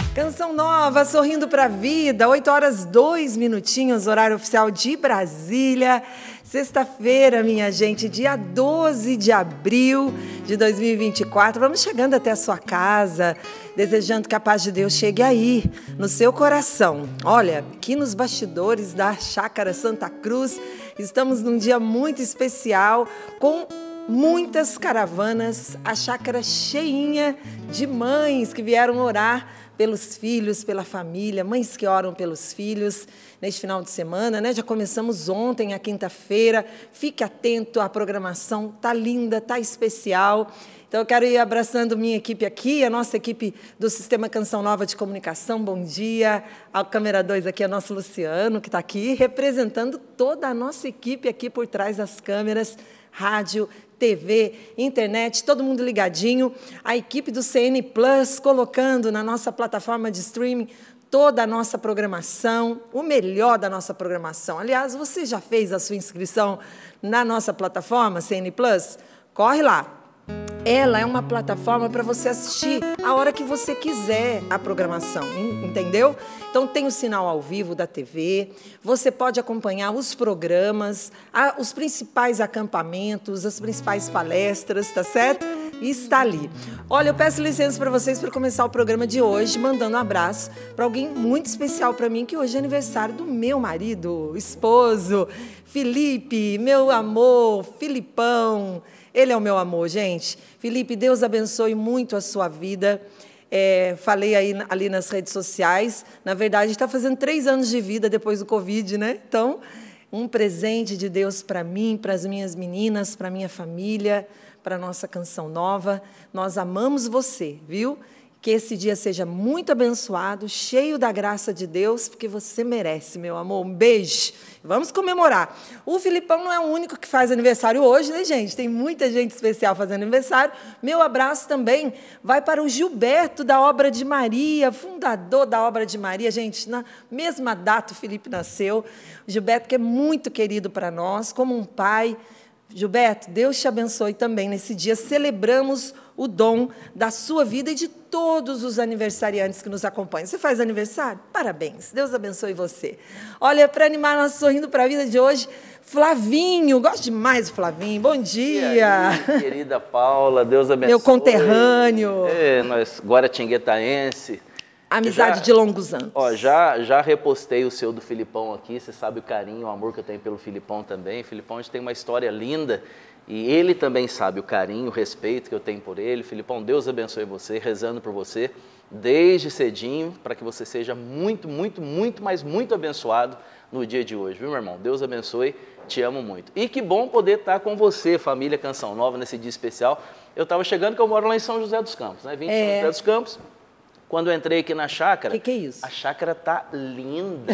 Canção nova, sorrindo pra vida, 8h02, horário oficial de Brasília. Sexta-feira, minha gente, dia 12 de abril de 2024. Vamos chegando até a sua casa, desejando que a paz de Deus chegue aí, no seu coração. Olha, aqui nos bastidores da Chácara Santa Cruz, estamos num dia muito especial, com muitas caravanas, a chácara cheinha de mães que vieram orar pelos filhos, pela família, mães que oram pelos filhos neste final de semana, né? Já começamos ontem, a quinta-feira. Fique atento, a programação tá linda, tá especial. Então, eu quero ir abraçando minha equipe aqui, a nossa equipe do Sistema Canção Nova de Comunicação. Bom dia. A câmera 2 aqui é o nosso Luciano, que está aqui, representando toda a nossa equipe aqui por trás das câmeras, rádio, TV, internet, todo mundo ligadinho. A equipe do CN Plus colocando na nossa plataforma de streaming toda a nossa programação, o melhor da nossa programação. Aliás, você já fez a sua inscrição na nossa plataforma CN Plus? Corre lá. Ela é uma plataforma para você assistir a hora que você quiser a programação, entendeu? Então, tem o sinal ao vivo da TV, você pode acompanhar os programas, os principais acampamentos, as principais palestras, tá certo? E está ali. Olha, eu peço licença para vocês para começar o programa de hoje, mandando um abraço para alguém muito especial para mim, que hoje é aniversário do meu marido, esposo, Felipe, meu amor, Filipão. Ele é o meu amor, gente. Felipe, Deus abençoe muito a sua vida. Falei aí, ali nas redes sociais. Na verdade, está fazendo 3 anos de vida depois do Covid, né? Então, um presente de Deus para mim, para as minhas meninas, para a minha família, para a nossa Canção Nova. Nós amamos você, viu? Que esse dia seja muito abençoado, cheio da graça de Deus, porque você merece, meu amor. Um beijo. Vamos comemorar. O Filipão não é o único que faz aniversário hoje, né, gente? Tem muita gente especial fazendo aniversário. Meu abraço também vai para o Gilberto, da Obra de Maria, fundador da Obra de Maria. Gente, na mesma data o Felipe nasceu. O Gilberto, que é muito querido para nós, como um pai. Gilberto, Deus te abençoe também. Nesse dia celebramos o dom da sua vida e de todos os aniversariantes que nos acompanham. Você faz aniversário? Parabéns. Deus abençoe você. Olha, para animar nosso Sorrindo para a Vida de hoje, Flavinho. Gosto demais do Flavinho. Bom dia. E aí, querida Paula, Deus abençoe. Meu conterrâneo. Nós, guaratinguetaense. Amizade de longos anos. Ó, já repostei o seu do Filipão aqui, você sabe o carinho, o amor que eu tenho pelo Filipão também. Filipão, a gente tem uma história linda e ele também sabe o carinho, o respeito que eu tenho por ele. Filipão, Deus abençoe você, rezando por você desde cedinho, para que você seja muito, muito, muito, mas muito abençoado no dia de hoje, viu, meu irmão? Deus abençoe, te amo muito. E que bom poder estar com você, família Canção Nova, nesse dia especial. Eu estava chegando, que eu moro lá em São José dos Campos, né? Vim de São José dos Campos. Quando eu entrei aqui na chácara, que é isso? A chácara tá linda.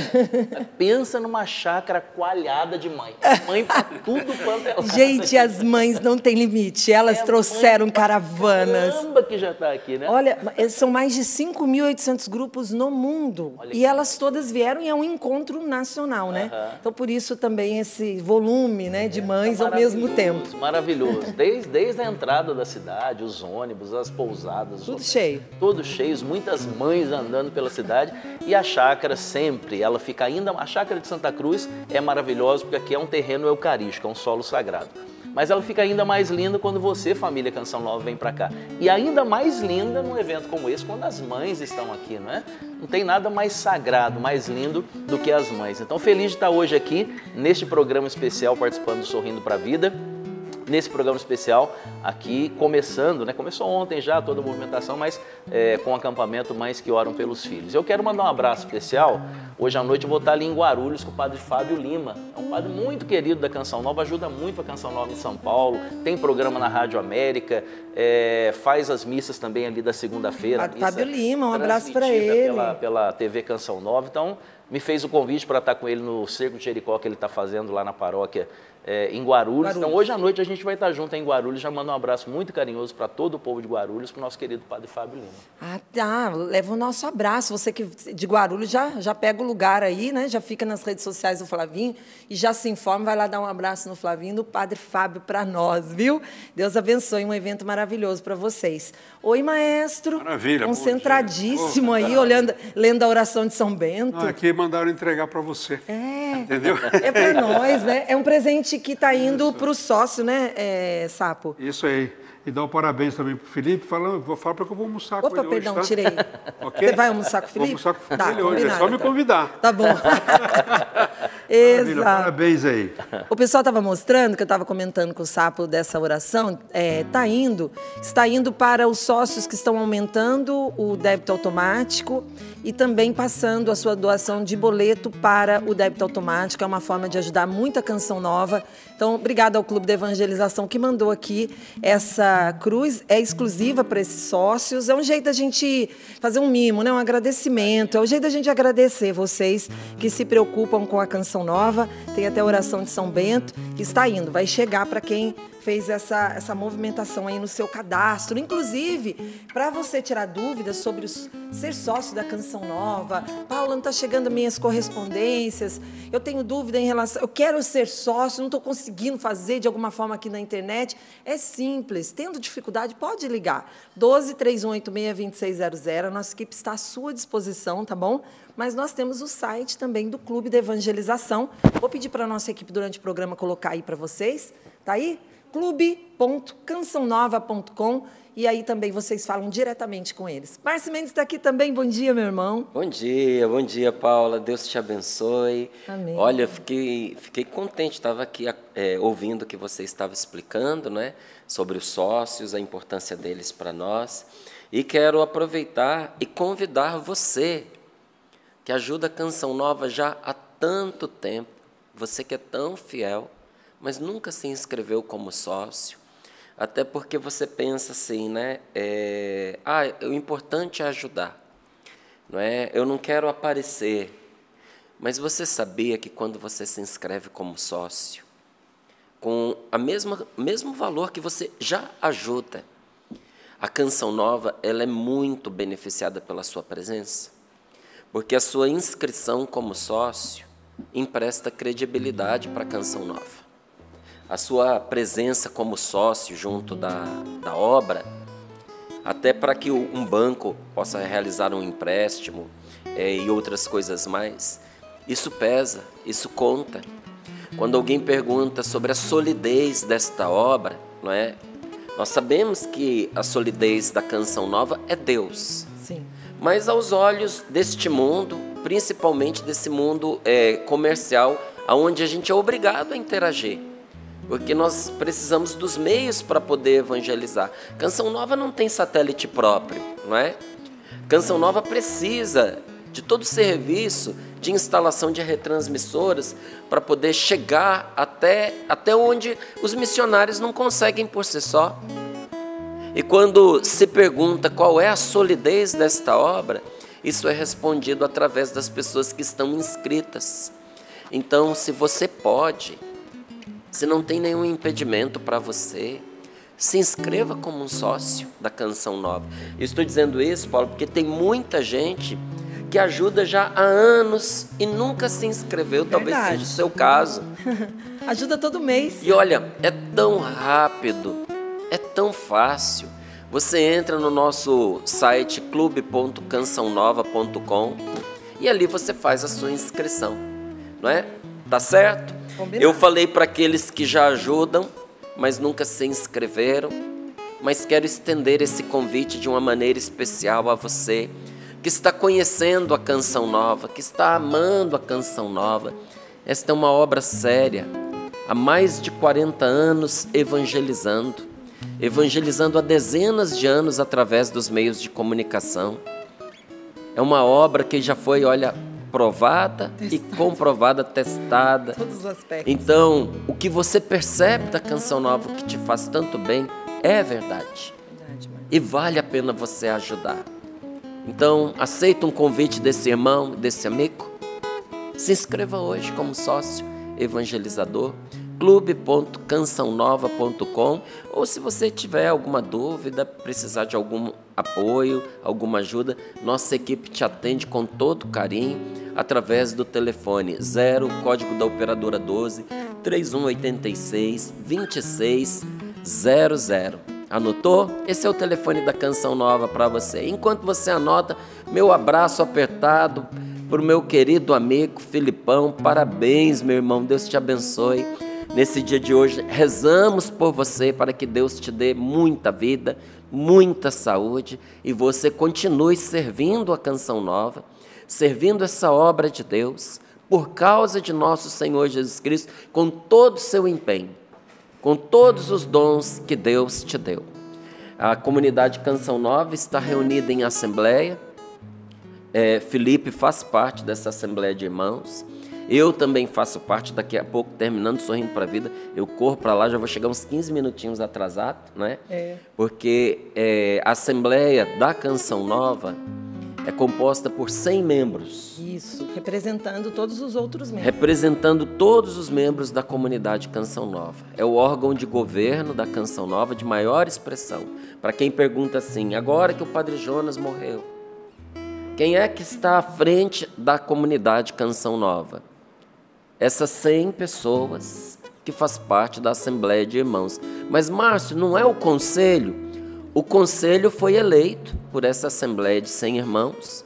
Pensa numa chácara coalhada de mãe. Mãe pra tudo quanto é lado. Gente, as mães não têm limite. Elas trouxeram caravanas. Caramba que já tá aqui, né? Olha, são mais de 5.800 grupos no mundo. E elas todas vieram e é um encontro nacional, né? Então, por isso também esse volume, né, de mães ao mesmo tempo. Maravilhoso. Desde a entrada da cidade, os ônibus, as pousadas. Tudo cheio. Todos cheios, muitas mães andando pela cidade. E a chácara sempre, ela fica ainda... A chácara de Santa Cruz é maravilhosa porque aqui é um terreno eucarístico, é um solo sagrado. Mas ela fica ainda mais linda quando você, família Canção Nova, vem para cá. E ainda mais linda num evento como esse, quando as mães estão aqui, não é? Não tem nada mais sagrado, mais lindo do que as mães. Então, feliz de estar hoje aqui, neste programa especial, participando do Sorrindo para a Vida. Nesse programa especial aqui, começando, né? Começou ontem já toda a movimentação, mas com o acampamento Mães que Oram pelos Filhos. Eu quero mandar um abraço especial. Hoje à noite eu vou estar ali em Guarulhos com o padre Fábio Lima. É um padre muito querido da Canção Nova, ajuda muito a Canção Nova em São Paulo, tem programa na Rádio América, faz as missas também ali da segunda-feira. Fábio Lima, um abraço para ele. Pela TV Canção Nova. Então, me fez o convite para estar com ele no Cerco de Jericó que ele está fazendo lá na paróquia em Guarulhos. Então, hoje à noite a gente vai estar junto em Guarulhos. Já mando um abraço muito carinhoso para todo o povo de Guarulhos, para o nosso querido Padre Fábio Lima. Ah, tá. Leva o nosso abraço. Você que de Guarulhos já pega o lugar aí, né? Já fica nas redes sociais do Flavinho e já se informa, vai lá dar um abraço no Flavinho e no Padre Fábio para nós, viu? Deus abençoe, um evento maravilhoso para vocês. Oi, maestro. Maravilha. Concentradíssimo aí, lendo a oração de São Bento. Aqui mandaram entregar para você. Entendeu? É para nós, né? É um presente que está indo para o sócio, né, Sapo? Isso aí. E dá um parabéns também para o Felipe. Vou falar porque eu vou almoçar com ele hoje, perdão, tá? tirei. Okay? Você vai almoçar com o Felipe? Vou almoçar com ele hoje, é só me convidar. Tá bom. Exato. Parabéns aí. O pessoal estava mostrando, que eu estava comentando com o Sapo dessa oração, está indo para os sócios que estão aumentando o débito automático e também passando a sua doação de boleto para o débito automático. É uma forma de ajudar muito a Canção Nova. Então, obrigado ao Clube de Evangelização que mandou aqui essa cruz. É exclusiva para esses sócios. É um jeito da gente fazer um mimo, né? Um agradecimento. É um jeito da gente agradecer vocês que se preocupam com a Canção Nova. Tem até a oração de São Bento, que está indo. Vai chegar para quem fez essa movimentação aí no seu cadastro. Inclusive, para você tirar dúvidas sobre ser sócio da Canção Nova, Paula, não está chegando minhas correspondências, eu tenho dúvida em relação, eu quero ser sócio, não estou conseguindo fazer de alguma forma aqui na internet. É simples, tendo dificuldade, pode ligar. 12-3186-2600, a nossa equipe está à sua disposição, tá bom? Mas nós temos o site também do Clube de Evangelização. Vou pedir para a nossa equipe durante o programa colocar aí para vocês. Tá aí? clube.cançãonova.com e aí também vocês falam diretamente com eles. Márcio Mendes está aqui também. Bom dia, meu irmão. Bom dia, Paula. Deus te abençoe. Amém. Olha, fiquei contente, estava aqui ouvindo o que você estava explicando, né, sobre os sócios, a importância deles para nós. E quero aproveitar e convidar você, que ajuda a Canção Nova já há tanto tempo, você que é tão fiel, mas nunca se inscreveu como sócio, até porque você pensa assim, né? O importante é ajudar, não é? Eu não quero aparecer, mas você sabia que quando você se inscreve como sócio, com mesmo valor que você já ajuda, a Canção Nova ela é muito beneficiada pela sua presença, porque a sua inscrição como sócio empresta credibilidade para a Canção Nova. A sua presença como sócio junto da obra, até para que um banco possa realizar um empréstimo e outras coisas mais, isso pesa, isso conta. Quando alguém pergunta sobre a solidez desta obra, não é? Nós sabemos que a solidez da Canção Nova é Deus. Sim. Mas aos olhos deste mundo, principalmente desse mundo comercial, onde a gente é obrigado a interagir, porque nós precisamos dos meios para poder evangelizar. Canção Nova não tem satélite próprio, não é? Canção Nova precisa de todo o serviço de instalação de retransmissoras para poder chegar até onde os missionários não conseguem por si só. E quando se pergunta qual é a solidez desta obra, isso é respondido através das pessoas que estão inscritas. Então, se você pode, se não tem nenhum impedimento para você, se inscreva como um sócio da Canção Nova. Eu estou dizendo isso, Paulo, porque tem muita gente que ajuda já há anos e nunca se inscreveu. Verdade. Talvez seja o seu caso. Ajuda todo mês. E olha, é tão rápido, é tão fácil. Você entra no nosso site clube.cançãonova.com e ali você faz a sua inscrição, não é? Tá certo? Combinado. Eu falei para aqueles que já ajudam, mas nunca se inscreveram, mas quero estender esse convite de uma maneira especial a você que está conhecendo a Canção Nova, que está amando a Canção Nova. Esta é uma obra séria, há mais de 40 anos evangelizando há dezenas de anos através dos meios de comunicação. É uma obra que já foi, olha, provada e comprovada, testada. Todos os aspectos. Então, o que você percebe da Canção Nova que te faz tanto bem é verdade. E vale a pena você ajudar. Então, aceita um convite desse irmão, desse amigo? Se inscreva hoje como sócio evangelizador, clube.cançãonova.com, ou se você tiver alguma dúvida, precisar de algum apoio, alguma ajuda, nossa equipe te atende com todo carinho através do telefone 0, código da operadora 12, 3186 2600. Anotou? Esse é o telefone da Canção Nova para você. Enquanto você anota, meu abraço apertado para o meu querido amigo Filipão. Parabéns, meu irmão. Deus te abençoe. Nesse dia de hoje, rezamos por você para que Deus te dê muita vida, muita saúde e você continue servindo a Canção Nova, servindo essa obra de Deus, por causa de nosso Senhor Jesus Cristo, com todo o seu empenho, com todos os dons que Deus te deu. A comunidade Canção Nova está reunida em assembleia. Felipe faz parte dessa assembleia de irmãos. Eu também faço parte. Daqui a pouco, terminando Sorrindo para a Vida, eu corro para lá, já vou chegar uns 15 minutinhos atrasado, né? Porque a assembleia da Canção Nova é composta por 100 membros. Isso, representando todos os outros membros. Representando todos os membros da comunidade Canção Nova. É o órgão de governo da Canção Nova de maior expressão. Para quem pergunta assim, agora que o Padre Jonas morreu, quem é que está à frente da comunidade Canção Nova? Essas 100 pessoas que faz parte da Assembleia de Irmãos. Mas, Márcio, não é o conselho? O conselho foi eleito por essa Assembleia de 100 irmãos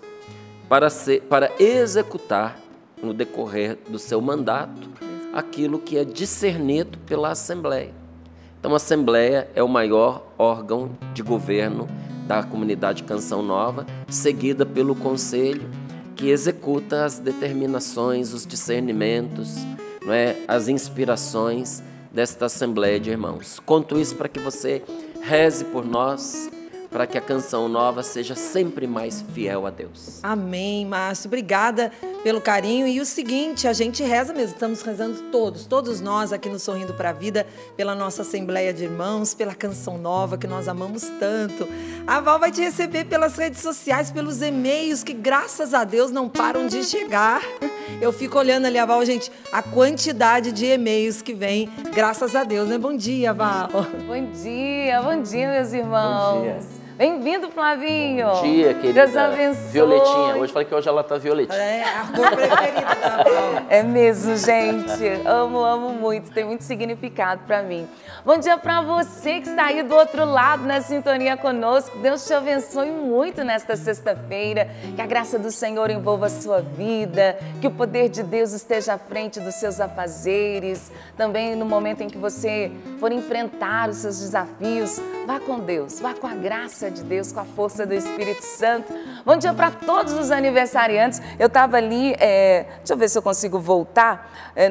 para executar, no decorrer do seu mandato, aquilo que é discernido pela Assembleia. Então, a Assembleia é o maior órgão de governo da comunidade Canção Nova, seguida pelo Conselho, que executa as determinações, os discernimentos, não é? As inspirações desta Assembleia de Irmãos. Conto isso para que você reze por nós, para que a Canção Nova seja sempre mais fiel a Deus. Amém, Márcio. Obrigada pelo carinho. E o seguinte, a gente reza mesmo, estamos rezando todos nós aqui no Sorrindo para a Vida, pela nossa Assembleia de Irmãos, pela Canção Nova, que nós amamos tanto. A Val vai te receber pelas redes sociais, pelos e-mails, que graças a Deus não param de chegar. Eu fico olhando ali, a Val, gente, a quantidade de e-mails que vem, graças a Deus, né? Bom dia, Val. Bom dia, meus irmãos. Bom dia. Bem-vindo, Flavinho. Bom dia, querida. Deus abençoe. Violetinha. Hoje falei que hoje ela tá violetinha. É a cor preferida da Val. É mesmo, gente. Amo muito. Tem muito significado para mim. Bom dia para você que está aí do outro lado na sintonia conosco. Deus te abençoe muito nesta sexta-feira. Que a graça do Senhor envolva a sua vida. Que o poder de Deus esteja à frente dos seus afazeres. Também no momento em que você for enfrentar os seus desafios, vá com Deus, vá com a graça de Deus, com a força do Espírito Santo. Bom dia para todos os aniversariantes. Eu estava ali, deixa eu ver se eu consigo voltar.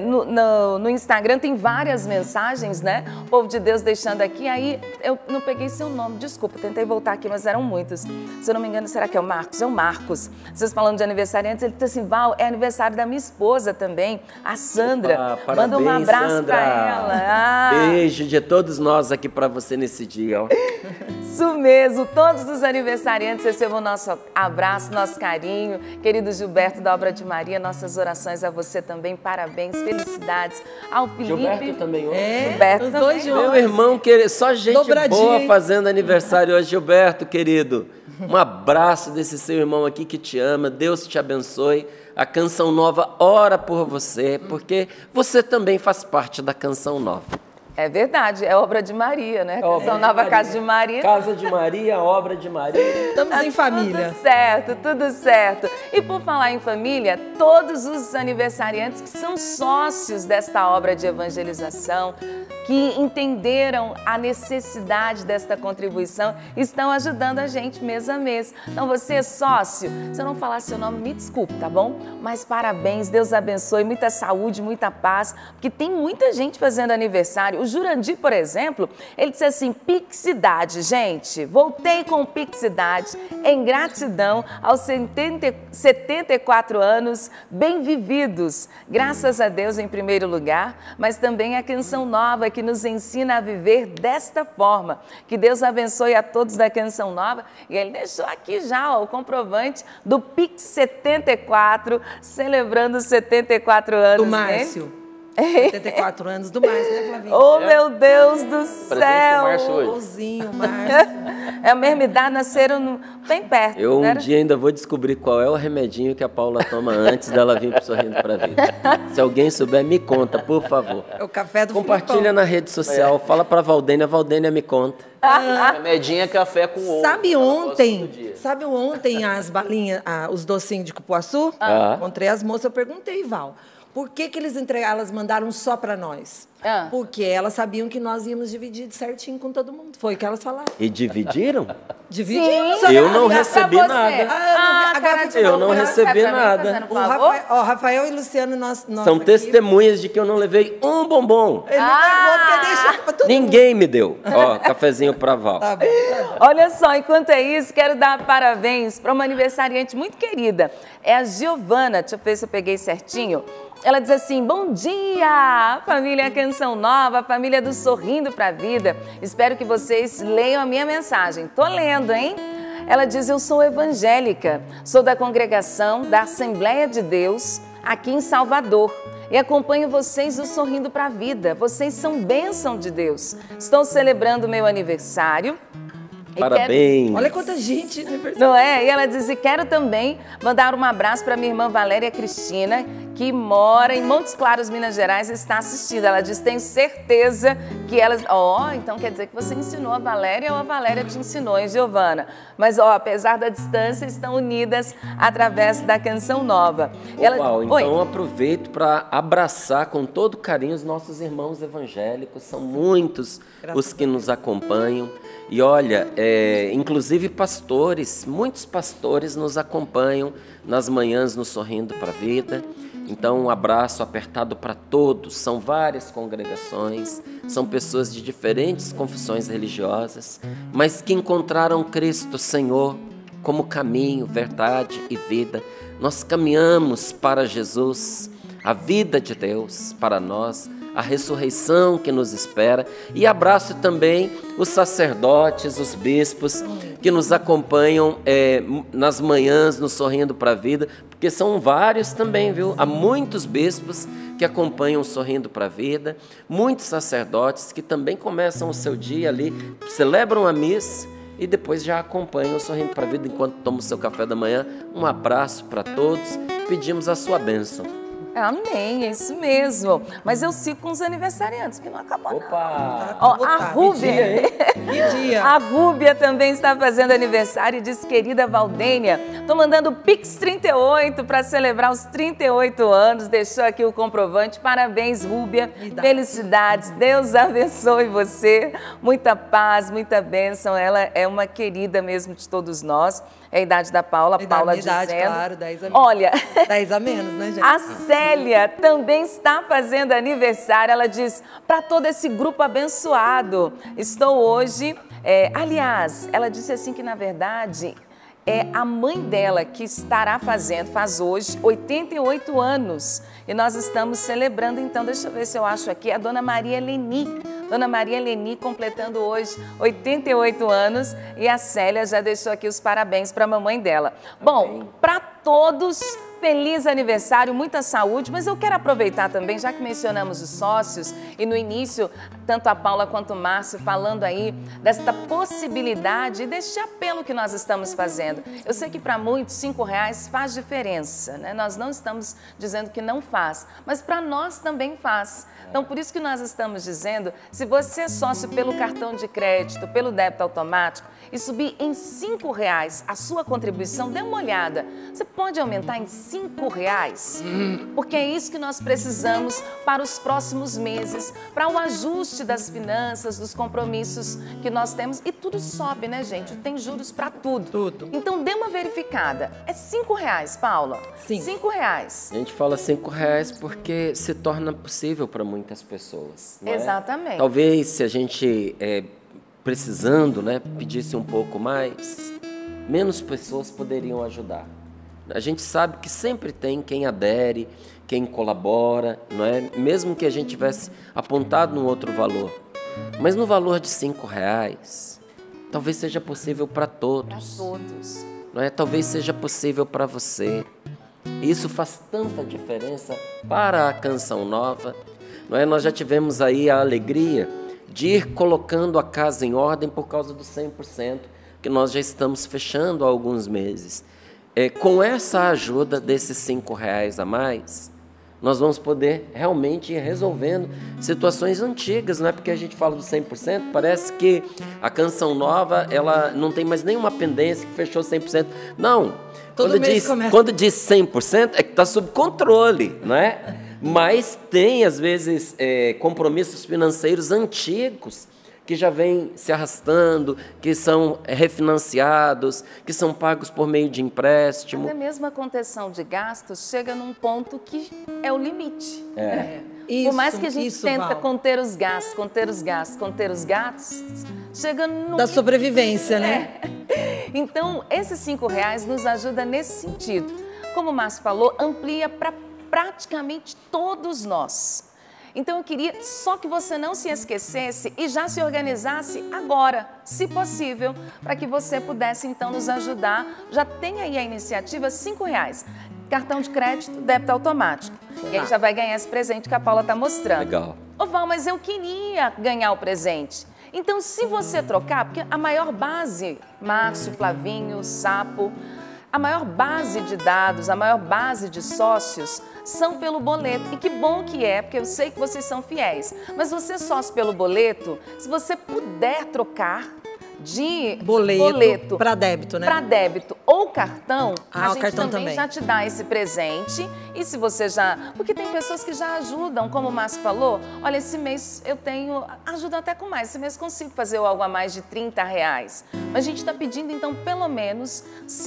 No Instagram tem várias mensagens, né? O povo de Deus deixando aqui. Aí eu não peguei seu nome, desculpa, tentei voltar aqui, mas eram muitos. Se eu não me engano, será que é o Marcos? É o Marcos. Vocês falando de aniversariantes, ele disse assim, Val, é aniversário da minha esposa também, a Sandra. Opa, manda um abraço para ela. Beijo de todos nós aqui para você nesse dia, ó. Isso mesmo, todos os aniversariantes recebam nosso abraço, nosso carinho. Querido Gilberto da Obra de Maria, nossas orações a você também, parabéns, felicidades. Ao Felipe. Gilberto também hoje. Gilberto os também. dois juntos. Meu irmão, só gente Dobradinha, boa hein? fazendo aniversário hoje. Gilberto, querido, um abraço desse seu irmão aqui que te ama, Deus te abençoe. A Canção Nova ora por você, porque você também faz parte da Canção Nova. É verdade, é obra de Maria, né? Canção Nova, Casa de Maria. Casa de Maria, obra de Maria. Estamos em família. Tudo certo. E por falar em família, todos os aniversariantes que são sócios desta obra de evangelização, que entenderam a necessidade desta contribuição, estão ajudando a gente mês a mês. Então você é sócio, se eu não falar seu nome, me desculpe, tá bom? Mas parabéns, Deus abençoe, muita saúde, muita paz, porque tem muita gente fazendo aniversário. O Jurandir, por exemplo, ele disse assim, Pixidade, gente, voltei com Pixidade em gratidão aos 74 anos bem vividos, graças a Deus em primeiro lugar, mas também a Canção Nova que que nos ensina a viver desta forma. Que Deus abençoe a todos da Canção Nova. E ele deixou aqui já ó, o comprovante do Pix 74, celebrando 74 anos. Do Márcio. 74 anos do Márcio, né, Flavinha? Oh, meu Deus do céu! Márcio hoje. Igualzinho, Márcio. É a mesma idade, nasceram bem perto. Eu né? um dia ainda vou descobrir qual é o remedinho que a Paula toma antes dela vir pro Sorrindo pra Vida. Se alguém souber, me conta, por favor. É o café do Compartilha Filipão. na rede social, fala pra Valdênia me conta. Remedinho é café com ovo. Sabe Ela gosta todo ontem, dia. as balinhas, os docinhos de cupuaçu? Encontrei as moças, eu perguntei, Val, por que eles entregaram, elas mandaram só para nós? Porque elas sabiam que nós íamos dividir certinho com todo mundo. Foi o que elas falaram. E dividiram? Dividimos. Sim. Eu não Pra recebi você. nada. Agora cara que de eu pau, não você recebi pra mim, nada. fazendo O favor? Rafael e Luciano, nós São aqui, testemunhas de que eu não levei um bombom. Ele não levou porque deixou pra todo Ninguém me deu. Ó, cafezinho pra Val. Tá bom. Olha só, enquanto é isso, quero dar parabéns para uma aniversariante muito querida. É a Giovana, deixa eu ver se eu peguei certinho. Ela diz assim, bom dia, família Canção Nova, família do Sorrindo pra Vida. Espero que vocês leiam a minha mensagem. Tô lendo, hein? Ela diz, eu sou evangélica, sou da congregação da Assembleia de Deus aqui em Salvador. E acompanho vocês do Sorrindo pra Vida. Vocês são bênção de Deus. Estou celebrando o meu aniversário. E Parabéns. Olha quanta gente. Não é? E ela diz, e quero também mandar um abraço para minha irmã Valéria Cristina, que mora em Montes Claros, Minas Gerais, e está assistindo. Ela diz, tenho certeza que ela... então quer dizer que você ensinou a Valéria ou a Valéria te ensinou, hein, Giovana? Mas, apesar da distância, estão unidas através da Canção Nova. Ô, Val, então aproveito para abraçar com todo carinho os nossos irmãos evangélicos. São muitos os que nos acompanham. E olha, inclusive pastores, muitos pastores nos acompanham nas manhãs no Sorrindo para a Vida. Então, um abraço apertado para todos. São várias congregações, são pessoas de diferentes confissões religiosas, mas que encontraram Cristo Senhor como caminho, verdade e vida. Nós caminhamos para Jesus, a vida de Deus para nós, a ressurreição que nos espera. E abraço também os sacerdotes, os bispos que nos acompanham nas manhãs no Sorrindo para a Vida, porque são vários também, viu? Há muitos bispos que acompanham o Sorrindo para a Vida, muitos sacerdotes que também começam o seu dia ali, celebram a missa e depois já acompanham o Sorrindo para a Vida enquanto tomam o seu café da manhã. Um abraço para todos, pedimos a sua bênção. Amém, é isso mesmo. Mas eu sigo com os aniversariantes, que não acabou não. Opa! A Rúbia, Que dia. a Rúbia também está fazendo aniversário e diz, querida Valdênia, estou mandando Pix 38 para celebrar os 38 anos. Deixou aqui o comprovante. Parabéns, Rúbia. Felicidades. Deus abençoe você. Muita paz, muita bênção. Ela é uma querida mesmo de todos nós. É a idade da Paula. Paula idade, dizendo. claro, 10 a menos. Olha, 10 a menos, né, gente? a Célia também está fazendo aniversário. Ela diz, para todo esse grupo abençoado, estou hoje... aliás, ela disse assim que, na verdade, é a mãe dela que faz hoje 88 anos. E nós estamos celebrando, então, deixa eu ver se eu acho aqui, a Dona Maria Leni. Dona Maria Leni completando hoje 88 anos e a Célia já deixou aqui os parabéns para a mamãe dela. Bom, para todos, feliz aniversário, muita saúde, mas eu quero aproveitar também, já que mencionamos os sócios e no início, tanto a Paula quanto o Márcio falando aí desta possibilidade e deste apelo que nós estamos fazendo. Eu sei que para muitos R$5 faz diferença, né? Nós não estamos dizendo que não faz, mas para nós também faz. Então, por isso que nós estamos dizendo, se você é sócio pelo cartão de crédito, pelo débito automático, e subir em R$5 a sua contribuição, dê uma olhada. Você pode aumentar em R$5, porque é isso que nós precisamos para os próximos meses, para o ajuste das finanças, dos compromissos que nós temos. E tudo sobe, né, gente? Tem juros para tudo. Tudo. Então, dê uma verificada. É R$5, Paula? Sim. R$5. A gente fala R$5 porque se torna possível para muitas pessoas. Não é? Exatamente. Talvez se a gente, precisando, né, pedisse um pouco mais, menos pessoas poderiam ajudar. A gente sabe que sempre tem quem adere, quem colabora, não é? Mesmo que a gente tivesse apontado num outro valor. Mas no valor de R$5, talvez seja possível para todos. Para todos. Não é? Talvez seja possível para você. Isso faz tanta diferença para a Canção Nova. Não é? Nós já tivemos aí a alegria de ir colocando a casa em ordem por causa do 100%, que nós já estamos fechando há alguns meses. Com essa ajuda desses R$5 a mais, nós vamos poder realmente ir resolvendo situações antigas, não é? Porque a gente fala do 100%, parece que a Canção Nova, ela não tem mais nenhuma pendência que fechou 100%. Não, quando diz 100% é que está sob controle, não é? Mas tem, às vezes, compromissos financeiros antigos que já vêm se arrastando, que são refinanciados, que são pagos por meio de empréstimo. Até mesmo a contenção de gastos chega num ponto que é o limite. Isso, por mais que a gente tenta conter os gastos, chega no... Da sobrevivência, né? Então, esses R$5 nos ajuda nesse sentido. Como o Márcio falou, amplia para praticamente todos nós. Então eu queria só que você não se esquecesse e já se organizasse agora, se possível, para que você pudesse então nos ajudar. Já tem aí a iniciativa R$5. Cartão de crédito, débito automático. E aí já vai ganhar esse presente que a Paula está mostrando. Legal. Ô Val, mas eu queria ganhar o presente. Então se você trocar, porque a maior base, Márcio, Flavinho, Sapo, a maior base de dados, a maior base de sócios são pelo boleto. E que bom que é, porque eu sei que vocês são fiéis. Mas você sócio pelo boleto, se você puder trocar de boleto para débito, né? Para débito ou cartão, a gente cartão também já te dá esse presente. E se você já... Porque tem pessoas que já ajudam, como o Márcio falou, olha, esse mês eu tenho... Ajuda até com mais, esse mês consigo fazer algo a mais de R$30. Mas a gente está pedindo, então, pelo menos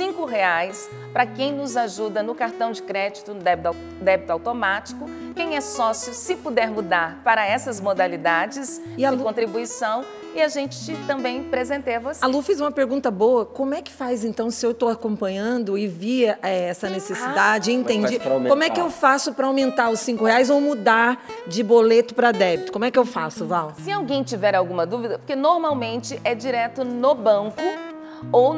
R$5 para quem nos ajuda no cartão de crédito, no débito automático. Quem é sócio, se puder mudar para essas modalidades de contribuição, e a gente também presenteia você. A Lu fez uma pergunta boa. Como é que faz, então, se eu estou acompanhando e via essa necessidade, entendi. Como é que eu faço para aumentar os R$5 ou mudar de boleto para débito? Como é que eu faço, Val? Se alguém tiver alguma dúvida, porque normalmente é direto no banco ou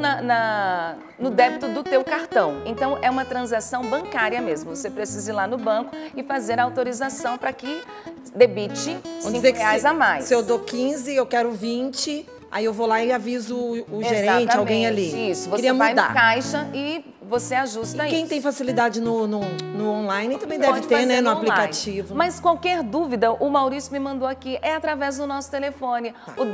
no débito do teu cartão. Então, é uma transação bancária mesmo. Você precisa ir lá no banco e fazer a autorização para que debite R$5 a mais. Se eu dou 15, eu quero 20, aí eu vou lá e aviso o gerente, alguém ali. Isso, você vai no caixa e você ajusta isso. Quem tem facilidade no online também deve ter, né? No aplicativo. Mas qualquer dúvida, o Maurício me mandou aqui, é através do nosso telefone, o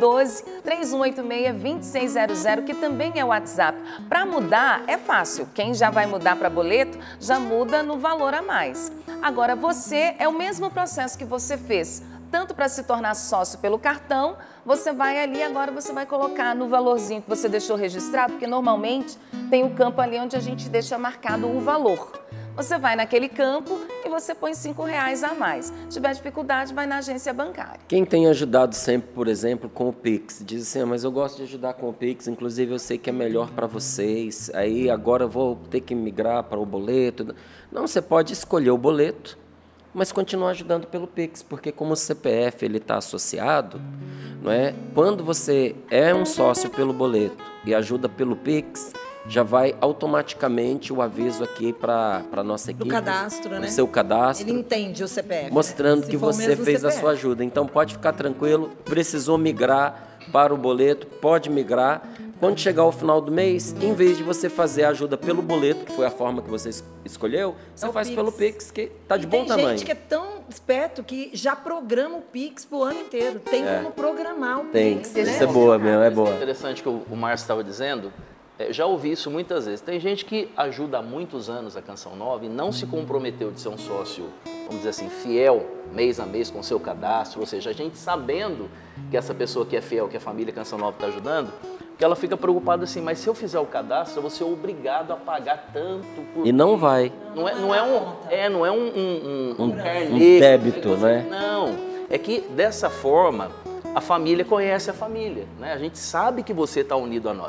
12-3186-2600, que também é o WhatsApp. Para mudar, é fácil. Quem já vai mudar para boleto, já muda no valor a mais. Agora, você, é o mesmo processo que você fez. Tanto para se tornar sócio pelo cartão, você vai ali, agora você vai colocar no valorzinho que você deixou registrado, porque normalmente tem o campo ali onde a gente deixa marcado o valor. Você vai naquele campo e você põe R$5 a mais. Se tiver dificuldade, vai na agência bancária. Quem tem ajudado sempre, por exemplo, com o Pix, diz assim, mas eu gosto de ajudar com o Pix, inclusive eu sei que é melhor para vocês, aí agora eu vou ter que migrar para o boleto. Não, você pode escolher o boleto, mas continuar ajudando pelo Pix, porque como o CPF ele está associado, não é? Quando você é um sócio pelo boleto e ajuda pelo Pix, já vai automaticamente o aviso aqui para a nossa equipe. Do cadastro, né? O seu cadastro. Ele entende o CPF. Mostrando que você fez a sua ajuda. Então pode ficar tranquilo, precisou migrar para o boleto, pode migrar. Quando chegar ao final do mês, em vez de você fazer a ajuda pelo boleto, que foi a forma que você escolheu, você faz pelo Pix, que está de bom tamanho. Tem gente que é tão esperto que já programa o Pix pro ano inteiro. Tem como programar o Pix. Tem, isso é boa mesmo, é boa. É interessante que o Márcio estava dizendo, já ouvi isso muitas vezes. Tem gente que ajuda há muitos anos a Canção Nova e não se comprometeu de ser um sócio, vamos dizer assim, fiel, mês a mês com o seu cadastro. Ou seja, a gente sabendo que essa pessoa que é fiel, que a família Canção Nova está ajudando, que ela fica preocupada assim, mas se eu fizer o cadastro, eu vou ser obrigado a pagar tanto por... E não vai. Não é um débito, né? Não, é que dessa forma a família conhece a família, né? A gente sabe que você está unido a nós.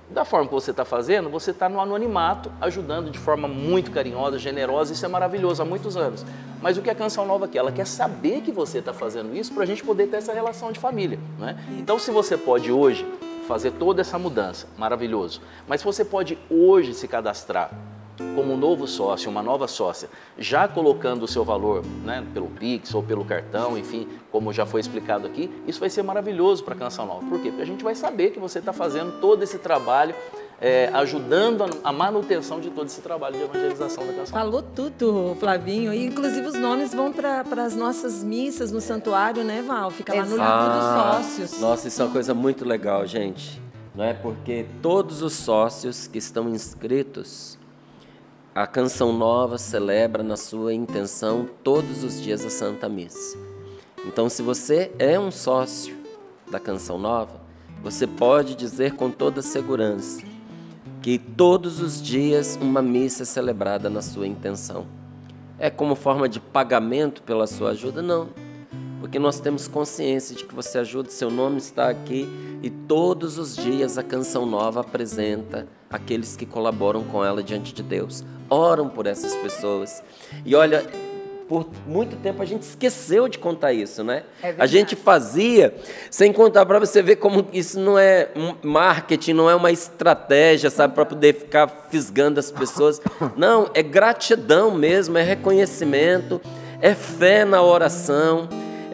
Da forma que você está fazendo, você está no anonimato, ajudando de forma muito carinhosa, generosa, isso é maravilhoso há muitos anos. Mas o que a Canção Nova quer? Ela quer saber que você está fazendo isso para a gente poder ter essa relação de família, né? Então, se você pode hoje fazer toda essa mudança, maravilhoso. Mas se você pode hoje se cadastrar como um novo sócio, uma nova sócia, já colocando o seu valor, né, pelo Pix ou pelo cartão, enfim, como já foi explicado aqui, isso vai ser maravilhoso para a Canção Nova. Por quê? Porque a gente vai saber que você está fazendo todo esse trabalho, ajudando a manutenção de todo esse trabalho de evangelização da Canção Nova. Falou tudo, Flavinho. E, inclusive, os nomes vão para as nossas missas no santuário, né, Val? Fica lá no livro dos sócios. Nossa, isso é uma coisa muito legal, gente. Não é? Porque todos os sócios que estão inscritos, a Canção Nova celebra na sua intenção todos os dias a Santa Missa. Então, se você é um sócio da Canção Nova, você pode dizer com toda segurança que todos os dias uma missa é celebrada na sua intenção. É como forma de pagamento pela sua ajuda? Não. Porque nós temos consciência de que você ajuda, seu nome está aqui e todos os dias a Canção Nova apresenta aqueles que colaboram com ela diante de Deus. Oram por essas pessoas. E olha, por muito tempo a gente esqueceu de contar isso, né? A gente fazia sem contar, para você ver como isso não é marketing, não é uma estratégia, sabe, para poder ficar fisgando as pessoas. Não, é gratidão mesmo, é reconhecimento, é fé na oração,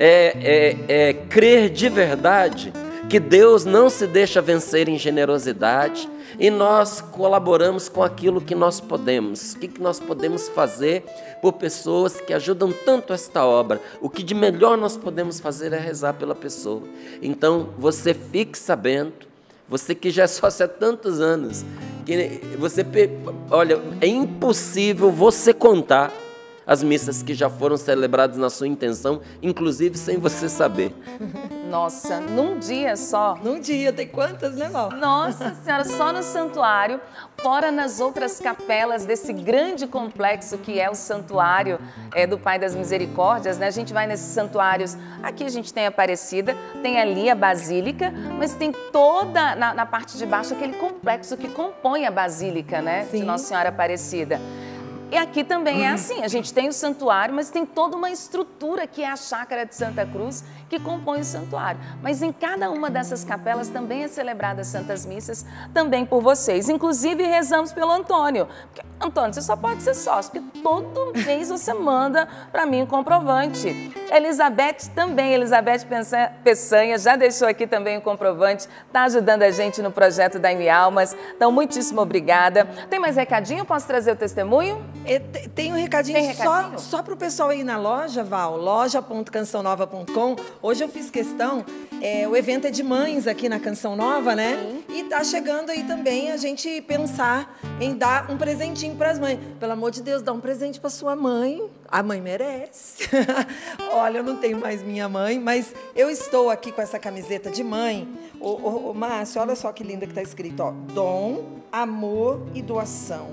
é crer de verdade que Deus não se deixa vencer em generosidade e nós colaboramos com aquilo que nós podemos. O que nós podemos fazer por pessoas que ajudam tanto esta obra? O que de melhor nós podemos fazer é rezar pela pessoa. Então, você fique sabendo, você que já é sócio há tantos anos, que você, olha, é impossível você contar as missas que já foram celebradas na sua intenção, inclusive sem você saber. Nossa, num dia só. Num dia, tem quantas, né, Val? Nossa Senhora, só no santuário, fora nas outras capelas desse grande complexo que é o santuário do Pai das Misericórdias, né? A gente vai nesses santuários, aqui a gente tem a Aparecida, tem ali a Basílica, mas tem toda, na parte de baixo, aquele complexo que compõe a Basílica, né? Sim. De Nossa Senhora Aparecida. E aqui também é assim, a gente tem o santuário, mas tem toda uma estrutura que é a Chácara de Santa Cruz, que compõe o santuário. Mas em cada uma dessas capelas também é celebrada as Santas Missas, também por vocês. Inclusive rezamos pelo Antônio. Porque, Antônio, você só pode ser sócio, porque todo mês você manda para mim um comprovante. Elizabeth também, Elizabeth Peçanha, já deixou aqui também o comprovante, está ajudando a gente no projeto da Almas. Então, muitíssimo obrigada. Tem mais recadinho? Posso trazer o testemunho? Tem um recadinho, só para o pessoal aí na loja, Val, loja.cançãonova.com. Hoje eu fiz questão, o evento é de mães aqui na Canção Nova, né? Sim. E tá chegando aí também a gente pensar em dar um presentinho para as mães. Pelo amor de Deus, dá um presente para sua mãe. A mãe merece. Olha, eu não tenho mais minha mãe, mas eu estou aqui com essa camiseta de mãe. Márcio, olha só que linda que tá escrito, ó. Dom, amor e doação.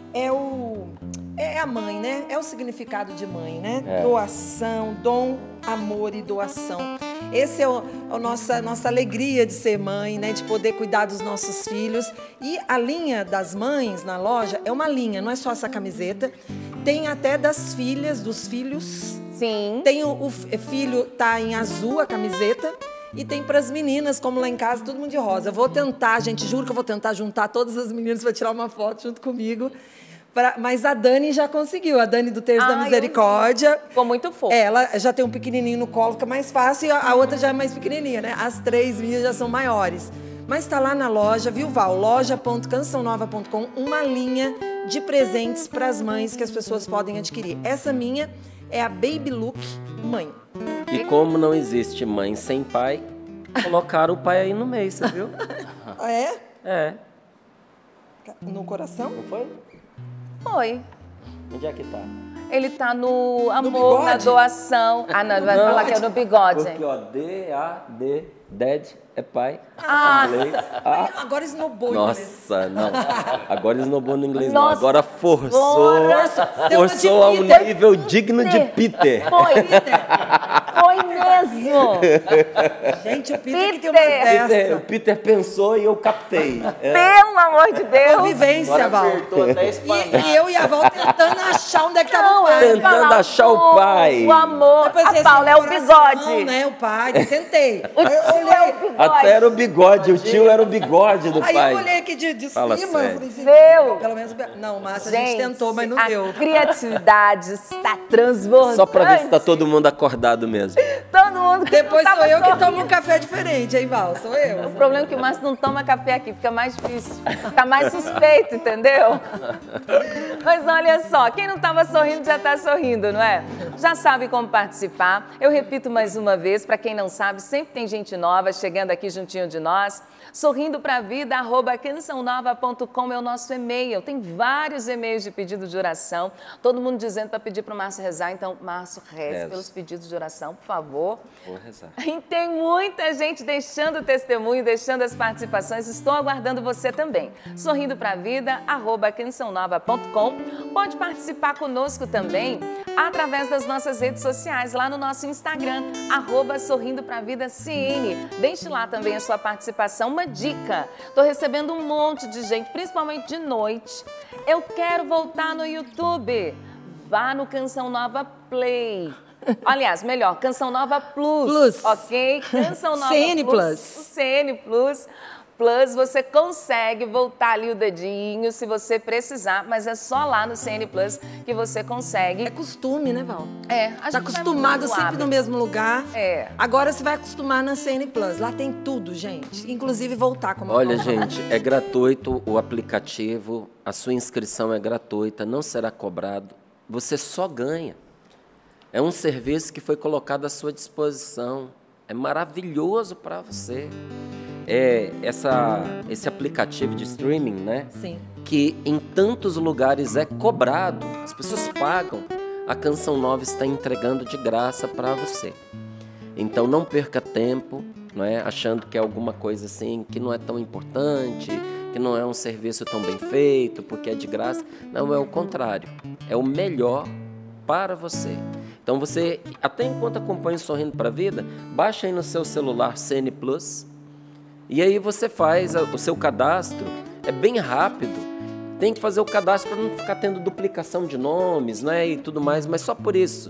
É a mãe, né? É o significado de mãe, né? Doação, dom, amor e doação. Esse é a nossa alegria de ser mãe, né? De poder cuidar dos nossos filhos. E a linha das mães na loja é uma linha, não é só essa camiseta. Tem até das filhas, dos filhos. Sim. Tem o filho, tá em azul a camiseta. E tem para as meninas, como lá em casa, todo mundo de rosa. Eu vou tentar, gente, juro que eu vou tentar juntar todas as meninas para tirar uma foto junto comigo. Mas a Dani já conseguiu, a Dani do Terço da Misericórdia. Ficou muito fofa. Ela já tem um pequenininho no colo, fica mais fácil, e a outra já é mais pequenininha, né? As três minhas já são maiores. Mas está lá na loja, viu, Val? loja.cançãonova.com, uma linha de presentes para as mães que as pessoas podem adquirir. Essa minha é a Baby Look Mãe. E como não existe mãe sem pai, colocaram o pai aí no meio, você viu? Ah, é? É. No coração? Não foi? Foi. Onde é que tá? Ele tá no amor, na doação. Ah, não, ele vai falar que é no bigode. Porque, ó, D-A-D, Dad é pai. Ah, inglês, agora esnobou em inglês. Nossa, não. Agora esnobou no inglês, Nossa, não. Agora forçou ao Peter. nível digno de Peter. Foi mesmo. mesmo? Gente, o Peter que tem uma dessa. O Peter pensou e eu captei. Pelo amor de Deus. Convivência, Val. Apertou até espanar. E eu e a Val tentando achar onde é que tava o pai. Tentando achar o pai. O amor. Depois, A Paula é o bigode. Né, o pai, tentei. O tio é o bigode. Até era o bigode, o tio era o bigode do Aí pai. eu olhei aqui de Fala cima, eu sério. falei assim, Meu. pelo menos... Não, Márcia, a gente tentou, mas não deu. A criatividade está transbordando. Só pra ver se tá todo mundo acordado mesmo. Todo mundo que Depois não sou tava eu que sorrindo. tomo um café diferente, hein, Val? Sou eu. O problema é que o Márcio não toma café aqui, fica mais difícil. Fica mais suspeito, entendeu? Mas olha só, quem não estava sorrindo já está sorrindo, não é? Já sabe como participar. Eu repito mais uma vez, para quem não sabe, sempre tem gente nova chegando aqui juntinho de nós. sorrindopravida@cançãonova.com é o nosso e-mail. Tem vários e-mails de pedido de oração. Todo mundo dizendo para pedir para o Márcio rezar. Então, Márcio, reze pelos pedidos de oração, por favor. Vou rezar. E tem muita gente deixando testemunho, deixando as participações. Estou aguardando você também. sorrindopravida@cançãonova.com. Pode participar conosco também através das nossas redes sociais, lá no nosso Instagram, @sorrindopravida.cn. Deixe lá também a sua participação. Uma dica, estou recebendo um monte de gente, principalmente de noite. Eu quero voltar no YouTube. Vá no Canção Nova Play. Aliás, melhor, Canção Nova Plus. Ok? Canção Nova CN Plus. O CN Plus. Plus, você consegue voltar ali o dedinho se você precisar, mas é só lá no CN Plus que você consegue. É costume, né, Val? É, a Tá gente acostumado vai sempre hábito. no mesmo lugar. É. Agora você vai acostumar na CN Plus. Lá tem tudo, gente. Inclusive voltar como Olha, gente, é gratuito o aplicativo, a sua inscrição é gratuita, não será cobrado, você só ganha. É um serviço que foi colocado à sua disposição, é maravilhoso para você. Esse aplicativo de streaming, né? Sim. Que em tantos lugares é cobrado, as pessoas pagam. A Canção Nova está entregando de graça para você. Então não perca tempo, não é? Achando que é alguma coisa assim que não é tão importante, que não é um serviço tão bem feito, porque é de graça. Não, é o contrário. É o melhor para você. Então você, até enquanto acompanha o Sorrindo para a Vida, baixa aí no seu celular CN Plus. E aí você faz o seu cadastro, é bem rápido. Tem que fazer o cadastro para não ficar tendo duplicação de nomes, né, e tudo mais, mas só por isso.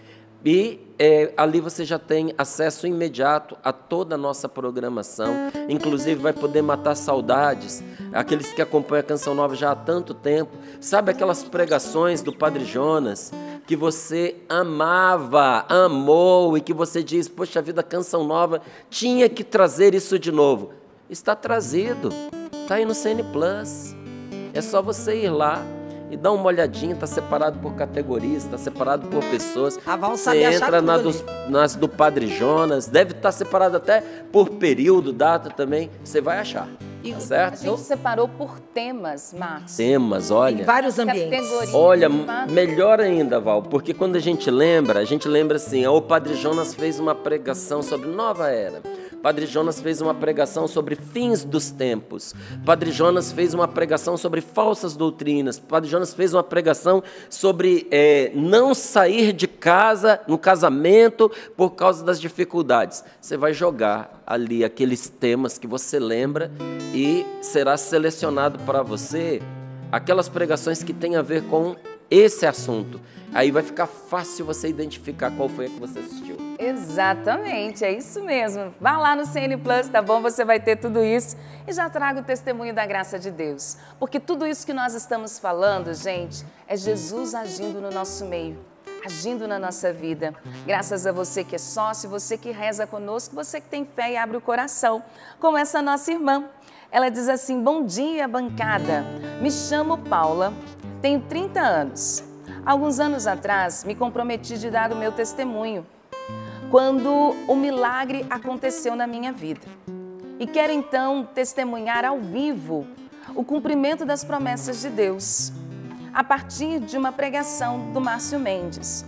E ali você já tem acesso imediato a toda a nossa programação. Inclusive vai poder matar saudades. Aqueles que acompanham a Canção Nova já há tanto tempo. Sabe aquelas pregações do Padre Jonas que você amava, amou e que você diz, poxa vida, a Canção Nova tinha que trazer isso de novo. Está trazido, está aí no CN Plus. É só você ir lá e dar uma olhadinha, está separado por categorias, está separado por pessoas. A Val Você sabe achar entra tudo nas do Padre Jonas, deve estar separado até por período, data também, você vai achar. Tá A certo? gente separou por temas, Márcio. Temas, olha. Em vários ambientes. Categorias. Olha, Tá? melhor ainda, Val, porque quando a gente lembra assim, o Padre Jonas fez uma pregação sobre nova era. Padre Jonas fez uma pregação sobre fins dos tempos. Padre Jonas fez uma pregação sobre falsas doutrinas. Padre Jonas fez uma pregação sobre não sair de casa no casamento por causa das dificuldades. Você vai jogar ali aqueles temas que você lembra e será selecionado para você aquelas pregações que têm a ver com esse assunto. Aí vai ficar fácil você identificar qual foi a que você assistiu. Exatamente, é isso mesmo. Vá lá no CN Plus, tá bom? Você vai ter tudo isso. E já trago o testemunho da graça de Deus. Porque tudo isso que nós estamos falando, gente, é Jesus agindo no nosso meio, agindo na nossa vida. Graças a você que é sócio, você que reza conosco, você que tem fé e abre o coração, como essa nossa irmã. Ela diz assim, bom dia, bancada. Me chamo Paula, tenho 30 anos. Alguns anos atrás, me comprometi de dar o meu testemunho, quando o milagre aconteceu na minha vida. E quero então testemunhar ao vivo o cumprimento das promessas de Deus, a partir de uma pregação do Márcio Mendes.